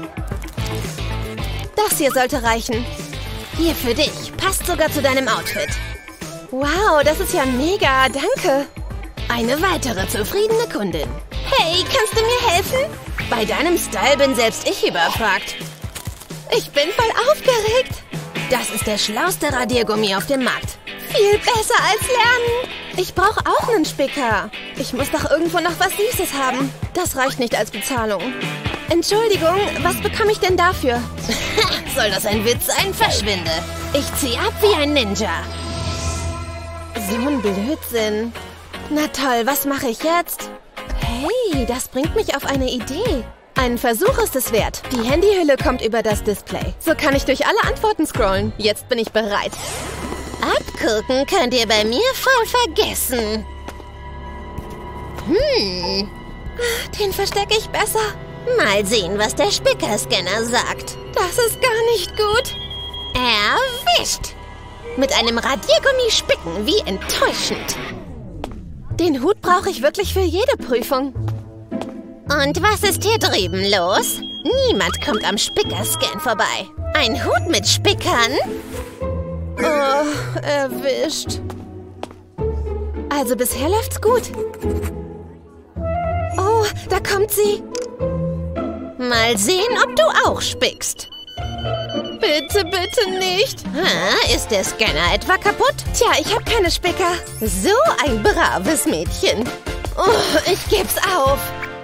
Das hier sollte reichen. Hier für dich. Passt sogar zu deinem Outfit. Wow, das ist ja mega. Danke. Eine weitere zufriedene Kundin. Hey, kannst du mir helfen? Bei deinem Style bin selbst ich überfragt. Ich bin voll aufgeregt. Das ist der schlauste Radiergummi auf dem Markt. Viel besser als lernen. Ich brauche auch einen Spicker. Ich muss doch irgendwo noch was Süßes haben. Das reicht nicht als Bezahlung. Entschuldigung, was bekomme ich denn dafür? Soll das ein Witz sein? Verschwinde. Ich zieh ab wie ein Ninja. So ein Blödsinn. Na toll, was mache ich jetzt? Hey, das bringt mich auf eine Idee. Ein Versuch ist es wert. Die Handyhülle kommt über das Display. So kann ich durch alle Antworten scrollen. Jetzt bin ich bereit. Abgucken könnt ihr bei mir voll vergessen. Hm. Den verstecke ich besser. Mal sehen, was der Spickerscanner sagt. Das ist gar nicht gut. Erwischt. Mit einem Radiergummi spicken, wie enttäuschend. Den Hut brauche ich wirklich für jede Prüfung. Und was ist hier drüben los? Niemand kommt am Spickerscan vorbei. Ein Hut mit Spickern? Oh, erwischt. Also bisher läuft's gut. Oh, da kommt sie. Mal sehen, ob du auch spickst. Bitte, bitte nicht. Ah, ist der Scanner etwa kaputt? Tja, ich habe keine Spicker. So ein braves Mädchen. Oh, ich geb's auf.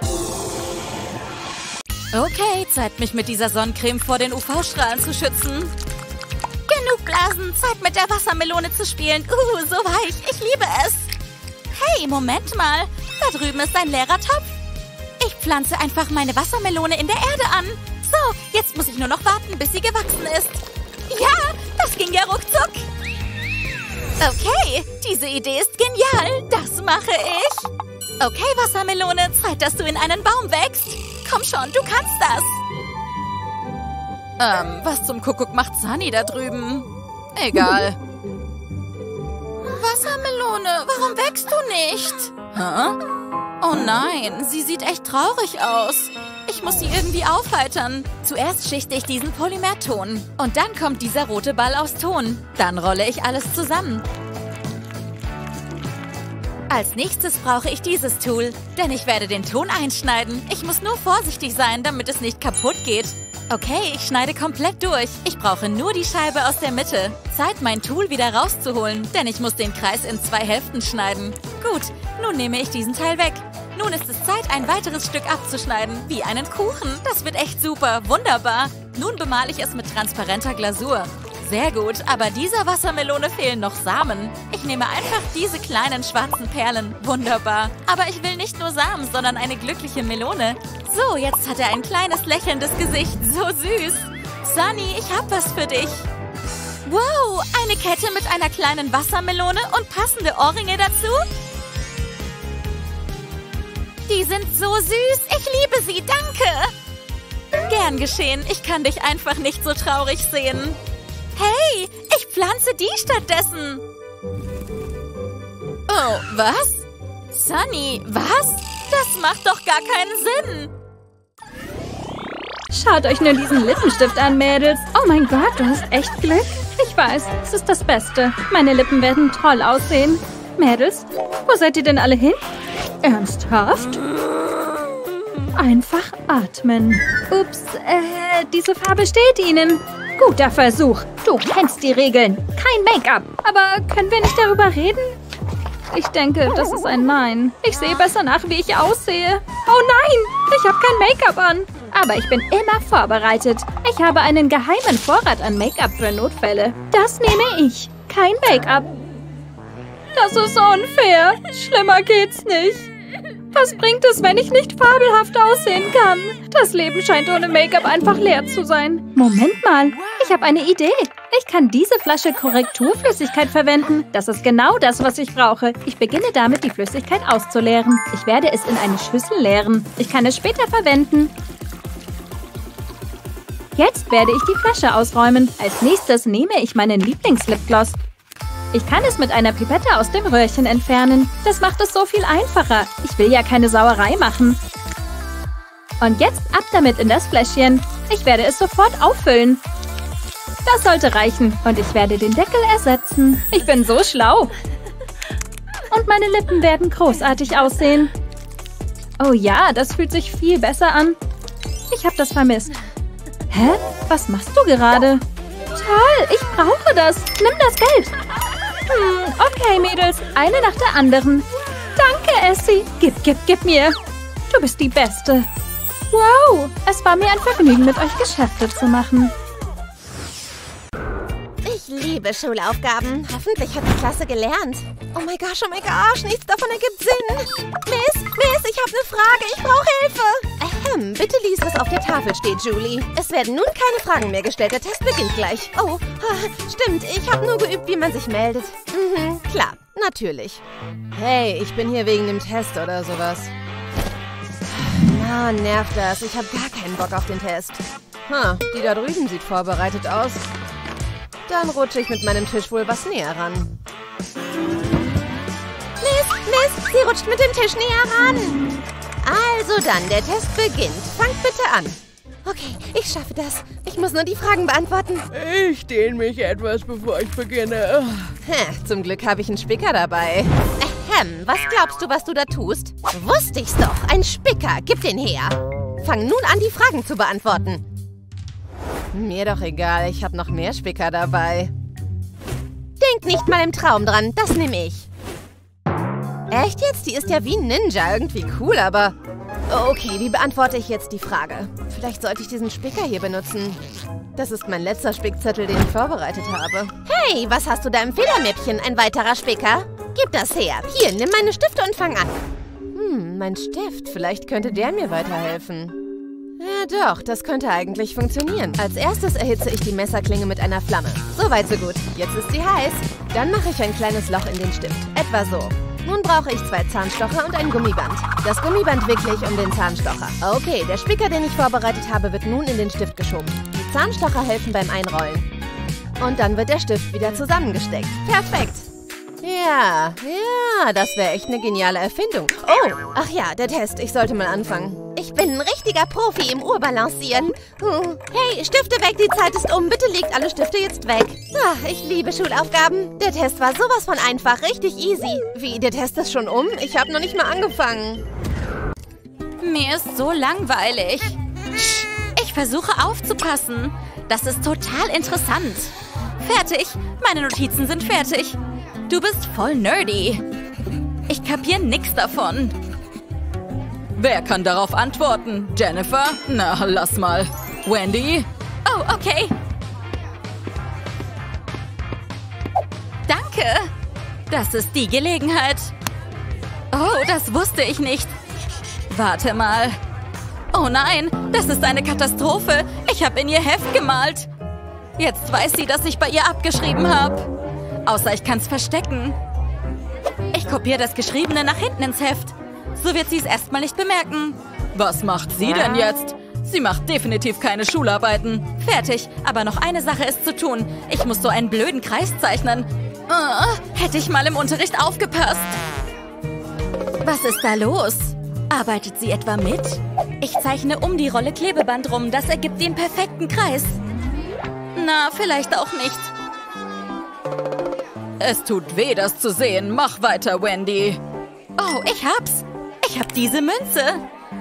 Okay, Zeit, mich mit dieser Sonnencreme vor den U V-Strahlen zu schützen. Genug Blasen, Zeit mit der Wassermelone zu spielen. Uh, so weich, ich liebe es. Hey, Moment mal, da drüben ist ein leerer Topf. Ich pflanze einfach meine Wassermelone in der Erde an. So, jetzt muss ich nur noch warten, bis sie gewachsen ist. Ja, das ging ja ruckzuck. Okay, diese Idee ist genial. Das mache ich. Okay, Wassermelone, Zeit, dass du in einen Baum wächst. Komm schon, du kannst das. Ähm, was zum Kuckuck macht Sunny da drüben? Egal. Wassermelone, warum wächst du nicht? Hä? Oh nein, sie sieht echt traurig aus. Ich muss sie irgendwie aufheitern. Zuerst schichte ich diesen Polymerton. Und dann kommt dieser rote Ball aus Ton. Dann rolle ich alles zusammen. Als nächstes brauche ich dieses Tool, denn ich werde den Ton einschneiden. Ich muss nur vorsichtig sein, damit es nicht kaputt geht. Okay, ich schneide komplett durch. Ich brauche nur die Scheibe aus der Mitte. Zeit, mein Tool wieder rauszuholen, denn ich muss den Kreis in zwei Hälften schneiden. Gut, nun nehme ich diesen Teil weg. Nun ist es Zeit, ein weiteres Stück abzuschneiden, wie einen Kuchen. Das wird echt super, wunderbar. Nun bemale ich es mit transparenter Glasur. sehr gut, aber dieser Wassermelone fehlen noch Samen. Ich nehme einfach diese kleinen schwarzen Perlen. Wunderbar. Aber ich will nicht nur Samen, sondern eine glückliche Melone. So, jetzt hat er ein kleines lächelndes Gesicht. So süß. Sunny, ich hab was für dich. Wow, eine Kette mit einer kleinen Wassermelone und passende Ohrringe dazu? Die sind so süß. Ich liebe sie. Danke. Gern geschehen. Ich kann dich einfach nicht so traurig sehen. Hey, ich pflanze die stattdessen. Oh, was? Sunny, was? Das macht doch gar keinen Sinn. Schaut euch nur diesen Lippenstift an, Mädels. Oh mein Gott, du hast echt Glück. Ich weiß, es ist das Beste. Meine Lippen werden toll aussehen. Mädels, wo seid ihr denn alle hin? Ernsthaft? Einfach atmen. Ups, äh, diese Farbe steht Ihnen. Guter Versuch. Du kennst die Regeln. Kein Make-up. Aber können wir nicht darüber reden? Ich denke, das ist ein Nein. Ich sehe besser nach, wie ich aussehe. Oh nein, ich habe kein Make-up an. Aber ich bin immer vorbereitet. Ich habe einen geheimen Vorrat an Make-up für Notfälle. Das nehme ich. Kein Make-up. Das ist unfair. Schlimmer geht's nicht. Was bringt es, wenn ich nicht fabelhaft aussehen kann? Das Leben scheint ohne Make-up einfach leer zu sein. Moment mal, ich habe eine Idee. Ich kann diese Flasche Korrekturflüssigkeit verwenden. Das ist genau das, was ich brauche. Ich beginne damit, die Flüssigkeit auszuleeren. Ich werde es in eine Schüssel leeren. Ich kann es später verwenden. Jetzt werde ich die Flasche ausräumen. Als nächstes nehme ich meinen Lieblingslipgloss. Ich kann es mit einer Pipette aus dem Röhrchen entfernen. Das macht es so viel einfacher. Ich will ja keine Sauerei machen. Und jetzt ab damit in das Fläschchen. Ich werde es sofort auffüllen. Das sollte reichen. Und ich werde den Deckel ersetzen. Ich bin so schlau. Und meine Lippen werden großartig aussehen. Oh ja, das fühlt sich viel besser an. Ich habe das vermisst. Hä? Was machst du gerade? Toll, ich brauche das. Nimm das Geld. Hm, okay, Mädels. Eine nach der anderen. Danke, Essie. Gib, gib, gib mir. Du bist die Beste. Wow, es war mir ein Vergnügen, mit euch Geschäfte zu machen. Ich liebe Schulaufgaben. Hoffentlich hat die Klasse gelernt. Oh mein gosh, oh mein gosh, nichts davon ergibt Sinn. Miss, Miss, ich habe eine Frage. Ich brauche Hilfe. Ahem, bitte lies, was auf der Tafel steht, Julie. Es werden nun keine Fragen mehr gestellt. Der Test beginnt gleich. Oh, stimmt. Ich habe nur geübt, wie man sich meldet. Mhm, klar, natürlich. Hey, ich bin hier wegen dem Test oder sowas. Mann, nervt das. Ich habe gar keinen Bock auf den Test. Huh, die da drüben sieht vorbereitet aus. Dann rutsche ich mit meinem Tisch wohl was näher ran. Miss, Miss, sie rutscht mit dem Tisch näher ran. Also dann, der Test beginnt. Fangt bitte an. Okay, ich schaffe das. Ich muss nur die Fragen beantworten. Ich dehne mich etwas, bevor ich beginne. Hm, zum Glück habe ich einen Spicker dabei. Ahem, was glaubst du, was du da tust? Wusste ich's doch. Ein Spicker. Gib den her. Fang nun an, die Fragen zu beantworten. Mir doch egal, ich habe noch mehr Spicker dabei. Denk nicht mal im Traum dran, das nehme ich. Echt jetzt? Die ist ja wie ein Ninja, irgendwie cool, aber... Okay, wie beantworte ich jetzt die Frage? Vielleicht sollte ich diesen Spicker hier benutzen. Das ist mein letzter Spickzettel, den ich vorbereitet habe. Hey, was hast du da im Federmäppchen? Ein weiterer Spicker? Gib das her. Hier, nimm meine Stifte und fang an. Hm, mein Stift. Vielleicht könnte der mir weiterhelfen. Ja doch, das könnte eigentlich funktionieren. Als erstes erhitze ich die Messerklinge mit einer Flamme. So weit, so gut. Jetzt ist sie heiß. Dann mache ich ein kleines Loch in den Stift. Etwa so. Nun brauche ich zwei Zahnstocher und ein Gummiband. Das Gummiband wickle ich um den Zahnstocher. Okay, der Spicker, den ich vorbereitet habe, wird nun in den Stift geschoben. Die Zahnstocher helfen beim Einrollen. Und dann wird der Stift wieder zusammengesteckt. Perfekt. Ja, ja, das wäre echt eine geniale Erfindung. Oh, ach ja, der Test. Ich sollte mal anfangen. Ich bin ein richtiger Profi im Urbalancieren. Hm. Hey, Stifte weg, die Zeit ist um. Bitte legt alle Stifte jetzt weg. Ach, ich liebe Schulaufgaben. Der Test war sowas von einfach, richtig easy. Wie, der Test ist schon um? Ich habe noch nicht mal angefangen. Mir ist so langweilig. Ich versuche aufzupassen. Das ist total interessant. Fertig. Meine Notizen sind fertig. Du bist voll nerdy. Ich kapiere nichts davon. Wer kann darauf antworten? Jennifer? Na, lass mal. Wendy? Oh, okay. Danke. Das ist die Gelegenheit. Oh, das wusste ich nicht. Warte mal. Oh nein, das ist eine Katastrophe. Ich habe in ihr Heft gemalt. Jetzt weiß sie, dass ich bei ihr abgeschrieben habe. Außer ich kann es verstecken. Ich kopiere das Geschriebene nach hinten ins Heft. So wird sie es erstmal nicht bemerken. Was macht sie denn jetzt? Sie macht definitiv keine Schularbeiten. Fertig, aber noch eine Sache ist zu tun. Ich muss so einen blöden Kreis zeichnen. Oh, hätte ich mal im Unterricht aufgepasst. Was ist da los? Arbeitet sie etwa mit? Ich zeichne um die Rolle Klebeband rum. Das ergibt den perfekten Kreis. Na, vielleicht auch nicht. Es tut weh, das zu sehen. Mach weiter, Wendy. Oh, ich hab's. Ich hab diese Münze.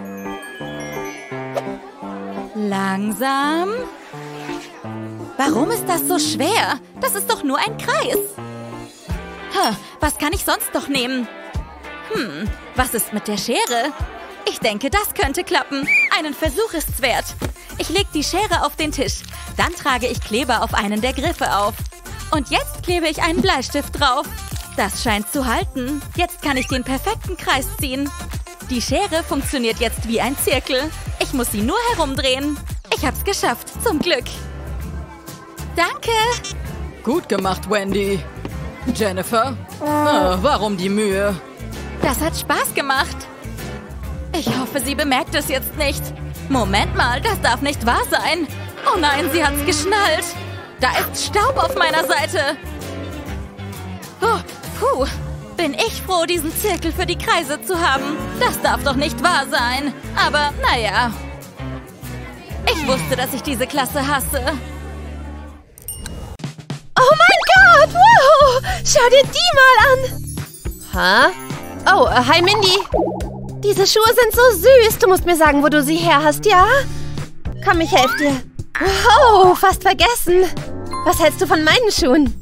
Langsam. Warum ist das so schwer? Das ist doch nur ein Kreis. Huh, was kann ich sonst noch nehmen? Hm, was ist mit der Schere? Ich denke, das könnte klappen. Einen Versuch ist's wert. Ich lege die Schere auf den Tisch. Dann trage ich Kleber auf einen der Griffe auf. Und jetzt klebe ich einen Bleistift drauf. Das scheint zu halten. Jetzt kann ich den perfekten Kreis ziehen. Die Schere funktioniert jetzt wie ein Zirkel. Ich muss sie nur herumdrehen. Ich hab's geschafft, zum Glück. Danke. Gut gemacht, Wendy. Jennifer? Oh, warum die Mühe? Das hat Spaß gemacht. Ich hoffe, sie bemerkt es jetzt nicht. Moment mal, das darf nicht wahr sein. Oh nein, sie hat's geschnallt. Da ist Staub auf meiner Seite. Oh, puh. Bin ich froh, diesen Zirkel für die Kreise zu haben. Das darf doch nicht wahr sein. Aber naja. Ich wusste, dass ich diese Klasse hasse. Oh mein Gott, wow! Schau dir die mal an. Hä? Oh, äh, hi Mindy. Diese Schuhe sind so süß. Du musst mir sagen, wo du sie her hast, ja? Komm, ich helfe dir. Wow, fast vergessen. Was hältst du von meinen Schuhen?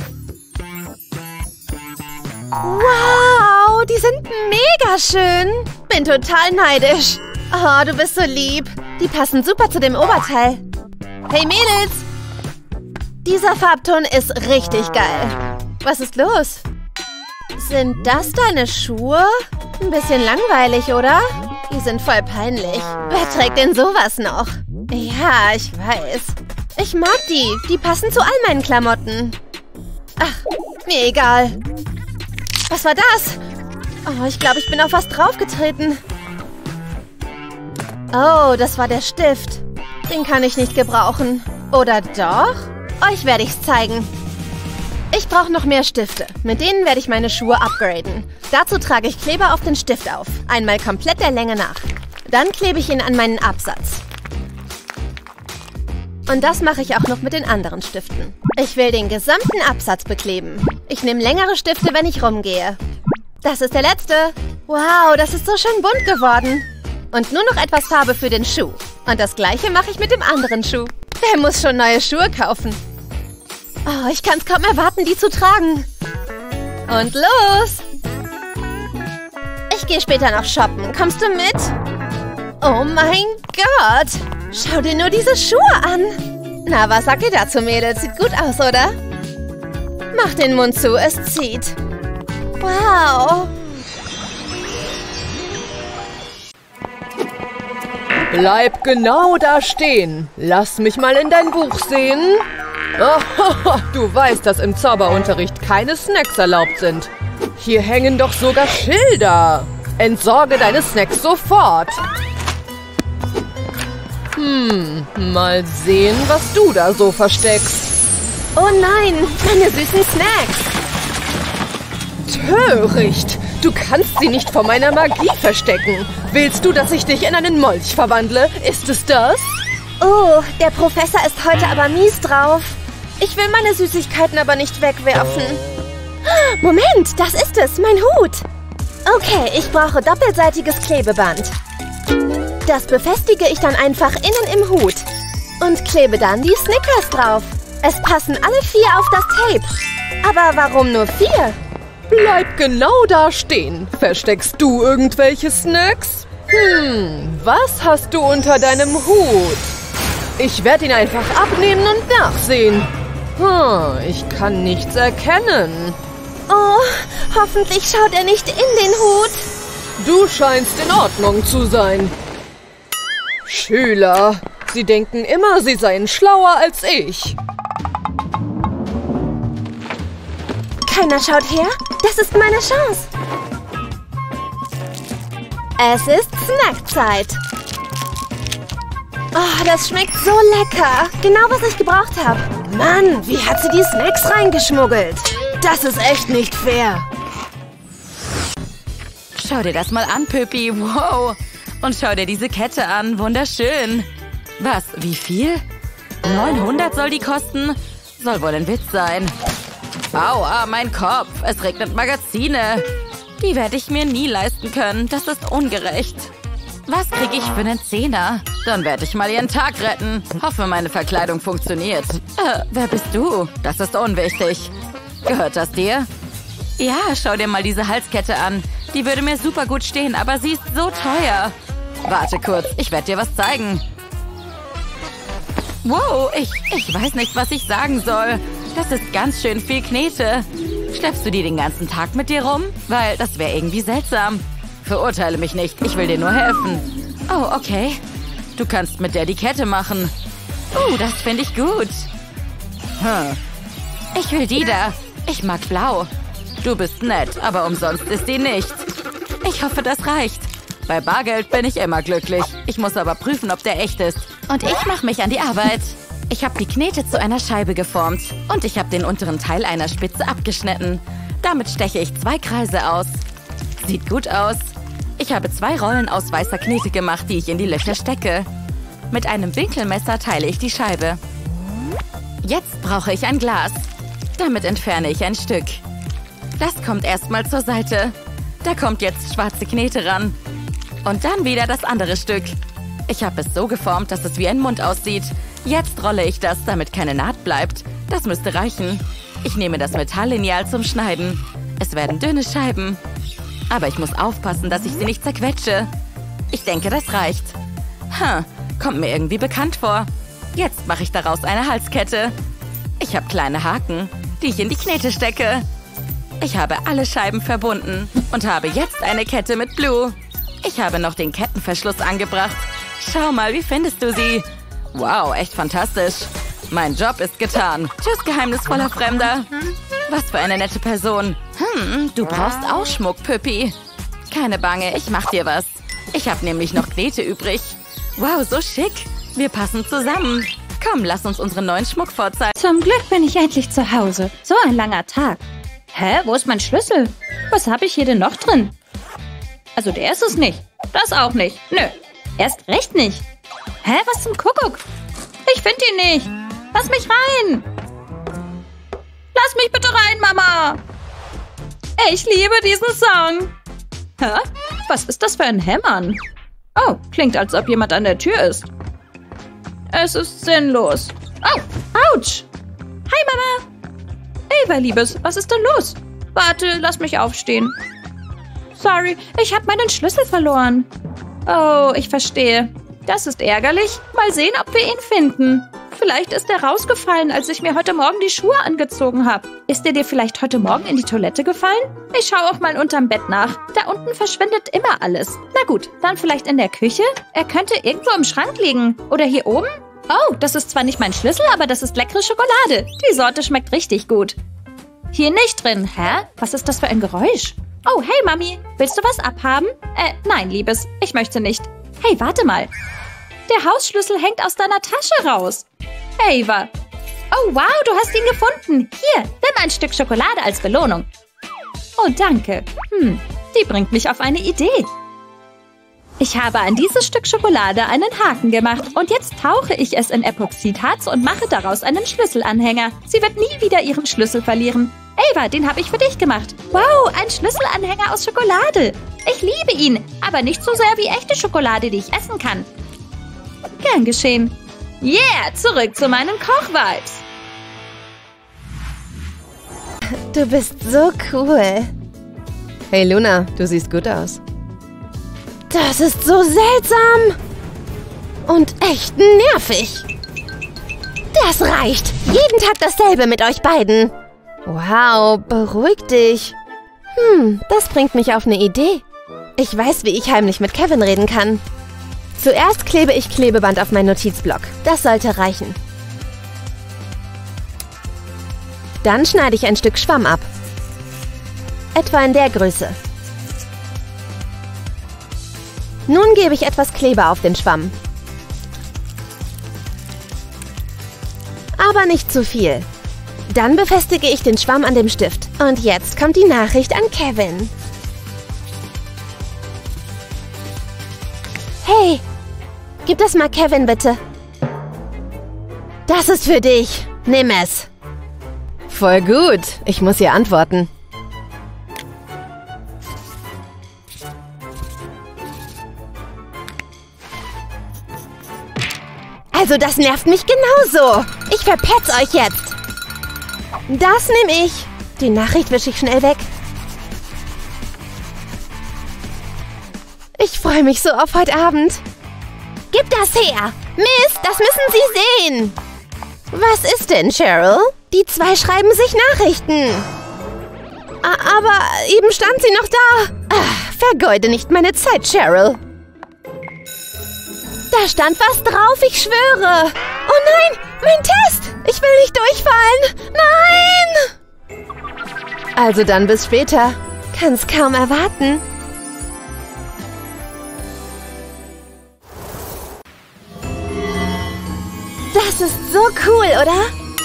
Wow, die sind mega schön. Bin total neidisch. Oh, du bist so lieb. Die passen super zu dem Oberteil. Hey Mädels. Dieser Farbton ist richtig geil. Was ist los? Sind das deine Schuhe? Ein bisschen langweilig, oder? Die sind voll peinlich. Wer trägt denn sowas noch? Ja, ich weiß. Ich mag die. Die passen zu all meinen Klamotten. Ach, mir egal. Was war das? Oh, ich glaube, ich bin auf was draufgetreten. Oh, das war der Stift. Den kann ich nicht gebrauchen. Oder doch? Euch werde ich's zeigen. Ich brauche noch mehr Stifte. Mit denen werde ich meine Schuhe upgraden. Dazu trage ich Kleber auf den Stift auf. Einmal komplett der Länge nach. Dann klebe ich ihn an meinen Absatz. Und das mache ich auch noch mit den anderen Stiften. Ich will den gesamten Absatz bekleben. Ich nehme längere Stifte, wenn ich rumgehe. Das ist der letzte. Wow, das ist so schön bunt geworden. Und nur noch etwas Farbe für den Schuh. Und das gleiche mache ich mit dem anderen Schuh. Wer muss schon neue Schuhe kaufen? Oh, ich kann es kaum erwarten, die zu tragen. Und los! Ich gehe später noch shoppen. Kommst du mit? Oh mein Gott! Schau dir nur diese Schuhe an. Na, was sagt ihr dazu, Mädels? Sieht gut aus, oder? Mach den Mund zu, es zieht. Wow! Bleib genau da stehen. Lass mich mal in dein Buch sehen. Oh, du weißt, dass im Zauberunterricht keine Snacks erlaubt sind. Hier hängen doch sogar Schilder. Entsorge deine Snacks sofort. Hm, mal sehen, was du da so versteckst. Oh nein, meine süßen Snacks. Töricht! Du kannst sie nicht vor meiner Magie verstecken. Willst du, dass ich dich in einen Molch verwandle? Ist es das? Oh, der Professor ist heute aber mies drauf. Ich will meine Süßigkeiten aber nicht wegwerfen. Moment, das ist es, mein Hut. Okay, ich brauche doppelseitiges Klebeband. Das befestige ich dann einfach innen im Hut. Und klebe dann die Snickers drauf. Es passen alle vier auf das Tape. Aber warum nur vier? Bleib genau da stehen. Versteckst du irgendwelche Snacks? Hm, was hast du unter deinem Hut? Ich werde ihn einfach abnehmen und nachsehen. Hm, ich kann nichts erkennen. Oh, hoffentlich schaut er nicht in den Hut. Du scheinst in Ordnung zu sein. Schüler, sie denken immer, sie seien schlauer als ich. Keiner schaut her. Das ist meine Chance. Es ist Snackzeit. Oh, das schmeckt so lecker. Genau, was ich gebraucht habe. Mann, wie hat sie die Snacks reingeschmuggelt? Das ist echt nicht fair. Schau dir das mal an, Püppi. Wow. Und schau dir diese Kette an. Wunderschön. Was, wie viel? neunhundert soll die kosten? Soll wohl ein Witz sein. Aua, mein Kopf. Es regnet Magazine. Die werde ich mir nie leisten können. Das ist ungerecht. Was kriege ich für einen Zehner? Dann werde ich mal ihren Tag retten. Hoffe, meine Verkleidung funktioniert. Äh, wer bist du? Das ist unwichtig. Gehört das dir? Ja, schau dir mal diese Halskette an. Die würde mir super gut stehen, aber sie ist so teuer. Warte kurz, ich werde dir was zeigen. Wow, ich, ich weiß nicht, was ich sagen soll. Das ist ganz schön viel Knete. Schleppst du die den ganzen Tag mit dir rum? Weil das wäre irgendwie seltsam. Verurteile mich nicht, ich will dir nur helfen. Oh, okay. Du kannst mit der die Kette machen. Oh, das finde ich gut. Hm. Ich will die da. Ich mag blau. Du bist nett, aber umsonst ist die nicht. Ich hoffe, das reicht. Bei Bargeld bin ich immer glücklich. Ich muss aber prüfen, ob der echt ist. Und ich mache mich an die Arbeit. Ich habe die Knete zu einer Scheibe geformt. Und ich habe den unteren Teil einer Spitze abgeschnitten. Damit steche ich zwei Kreise aus. Sieht gut aus. Ich habe zwei Rollen aus weißer Knete gemacht, die ich in die Löcher stecke. Mit einem Winkelmesser teile ich die Scheibe. Jetzt brauche ich ein Glas. Damit entferne ich ein Stück. Das kommt erstmal zur Seite. Da kommt jetzt schwarze Knete ran. Und dann wieder das andere Stück. Ich habe es so geformt, dass es wie ein Mund aussieht. Jetzt rolle ich das, damit keine Naht bleibt. Das müsste reichen. Ich nehme das Metalllineal zum Schneiden. Es werden dünne Scheiben. Aber ich muss aufpassen, dass ich sie nicht zerquetsche. Ich denke, das reicht. Hm, kommt mir irgendwie bekannt vor. Jetzt mache ich daraus eine Halskette. Ich habe kleine Haken, die ich in die Knete stecke. Ich habe alle Scheiben verbunden und habe jetzt eine Kette mit Blue. Ich habe noch den Kettenverschluss angebracht. Schau mal, wie findest du sie? Wow, echt fantastisch. Mein Job ist getan. Tschüss, geheimnisvoller Fremder. Was für eine nette Person. Hm, du brauchst auch Schmuck, Püppi. Keine Bange, ich mach dir was. Ich habe nämlich noch Knete übrig. Wow, so schick. Wir passen zusammen. Komm, lass uns unseren neuen Schmuck vorzeigen. Zum Glück bin ich endlich zu Hause. So ein langer Tag. Hä, wo ist mein Schlüssel? Was habe ich hier denn noch drin? Also der ist es nicht. Das auch nicht. Nö, erst recht nicht. Hä, was zum Kuckuck? Ich finde ihn nicht. Lass mich rein. Lass mich bitte rein, Mama. Ich liebe diesen Song. Hä? Was ist das für ein Hämmern? Oh, klingt, als ob jemand an der Tür ist. Es ist sinnlos. Oh, ouch. Hi, Mama. Ava, Liebes, was ist denn los? Warte, lass mich aufstehen. Sorry, ich habe meinen Schlüssel verloren. Oh, ich verstehe. Das ist ärgerlich. Mal sehen, ob wir ihn finden. Vielleicht ist er rausgefallen, als ich mir heute Morgen die Schuhe angezogen habe. Ist er dir vielleicht heute Morgen in die Toilette gefallen? Ich schaue auch mal unterm Bett nach. Da unten verschwindet immer alles. Na gut, dann vielleicht in der Küche? Er könnte irgendwo im Schrank liegen. Oder hier oben? Oh, das ist zwar nicht mein Schlüssel, aber das ist leckere Schokolade. Die Sorte schmeckt richtig gut. Hier nicht drin. Hä? Was ist das für ein Geräusch? Oh, hey, Mami. Willst du was abhaben? Äh, nein, Liebes. Ich möchte nicht. Hey, warte mal. Der Hausschlüssel hängt aus deiner Tasche raus. Ava. Oh, wow, du hast ihn gefunden. Hier, nimm ein Stück Schokolade als Belohnung. Oh, danke. Hm, die bringt mich auf eine Idee. Ich habe an dieses Stück Schokolade einen Haken gemacht und jetzt tauche ich es in Epoxidharz und mache daraus einen Schlüsselanhänger. Sie wird nie wieder ihren Schlüssel verlieren. Ava, den habe ich für dich gemacht. Wow, ein Schlüsselanhänger aus Schokolade. Ich liebe ihn, aber nicht so sehr wie echte Schokolade, die ich essen kann. Gern geschehen. Yeah, zurück zu meinen Kochvibes. Du bist so cool. Hey Luna, du siehst gut aus. Das ist so seltsam. Und echt nervig. Das reicht. Jeden Tag dasselbe mit euch beiden. Wow, beruhig dich. Hm, das bringt mich auf eine Idee. Ich weiß, wie ich heimlich mit Kevin reden kann. Zuerst klebe ich Klebeband auf meinen Notizblock. Das sollte reichen. Dann schneide ich ein Stück Schwamm ab. Etwa in der Größe. Nun gebe ich etwas Kleber auf den Schwamm. Aber nicht zu viel. Dann befestige ich den Schwamm an dem Stift. Und jetzt kommt die Nachricht an Kevin. Hey, gib das mal Kevin, bitte. Das ist für dich. Nimm es. Voll gut. Ich muss ihr antworten. Also das nervt mich genauso. Ich verpetz euch jetzt. Das nehme ich. Die Nachricht wische ich schnell weg. Ich freue mich so auf heute Abend. Gib das her. Mist, das müssen Sie sehen. Was ist denn, Cheryl? Die zwei schreiben sich Nachrichten. A- aber eben stand sie noch da. Ach, vergeude nicht meine Zeit, Cheryl. Da stand was drauf, ich schwöre. Oh nein, mein Test. Ich will nicht durchfallen. Nein. Also dann bis später. Kann's kaum erwarten. Das ist so cool, oder?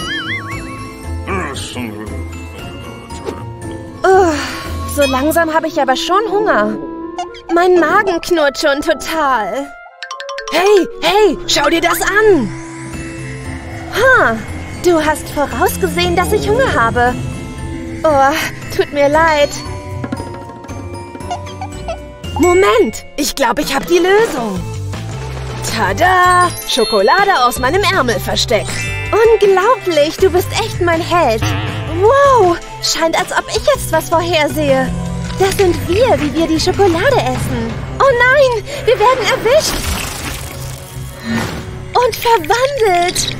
Uh, so langsam habe ich aber schon Hunger. Mein Magen knurrt schon total. Hey, hey, schau dir das an! Ha, du hast vorausgesehen, dass ich Hunger habe. Oh, tut mir leid. Moment, ich glaube, ich habe die Lösung. Tada! Schokolade aus meinem Ärmel versteckt. Unglaublich, du bist echt mein Held. Wow, scheint, als ob ich jetzt was vorhersehe. Das sind wir, wie wir die Schokolade essen. Oh nein, wir werden erwischt. Und verwandelt.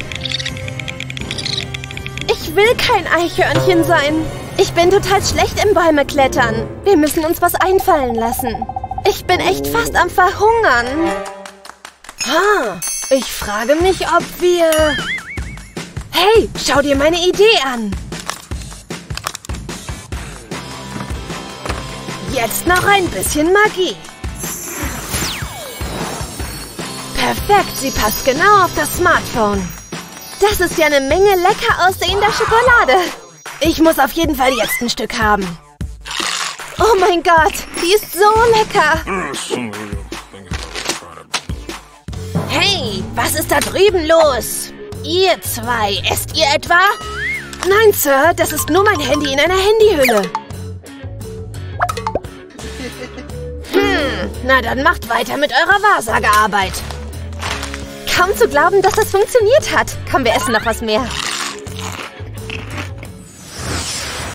Ich will kein Eichhörnchen sein. Ich bin total schlecht im Bäume klettern. Wir müssen uns was einfallen lassen. Ich bin echt fast am Verhungern. Ha, ich frage mich, ob wir... Hey, schau dir meine Idee an. Jetzt noch ein bisschen Magie. Perfekt, sie passt genau auf das Smartphone. Das ist ja eine Menge lecker aussehender Schokolade. Ich muss auf jeden Fall jetzt ein Stück haben. Oh mein Gott, die ist so lecker. Hey, was ist da drüben los? Ihr zwei, esst ihr etwa? Nein, Sir, das ist nur mein Handy in einer Handyhülle. Hm, na dann macht weiter mit eurer Wahrsagearbeit. Kaum zu glauben, dass das funktioniert hat. Komm, wir essen noch was mehr.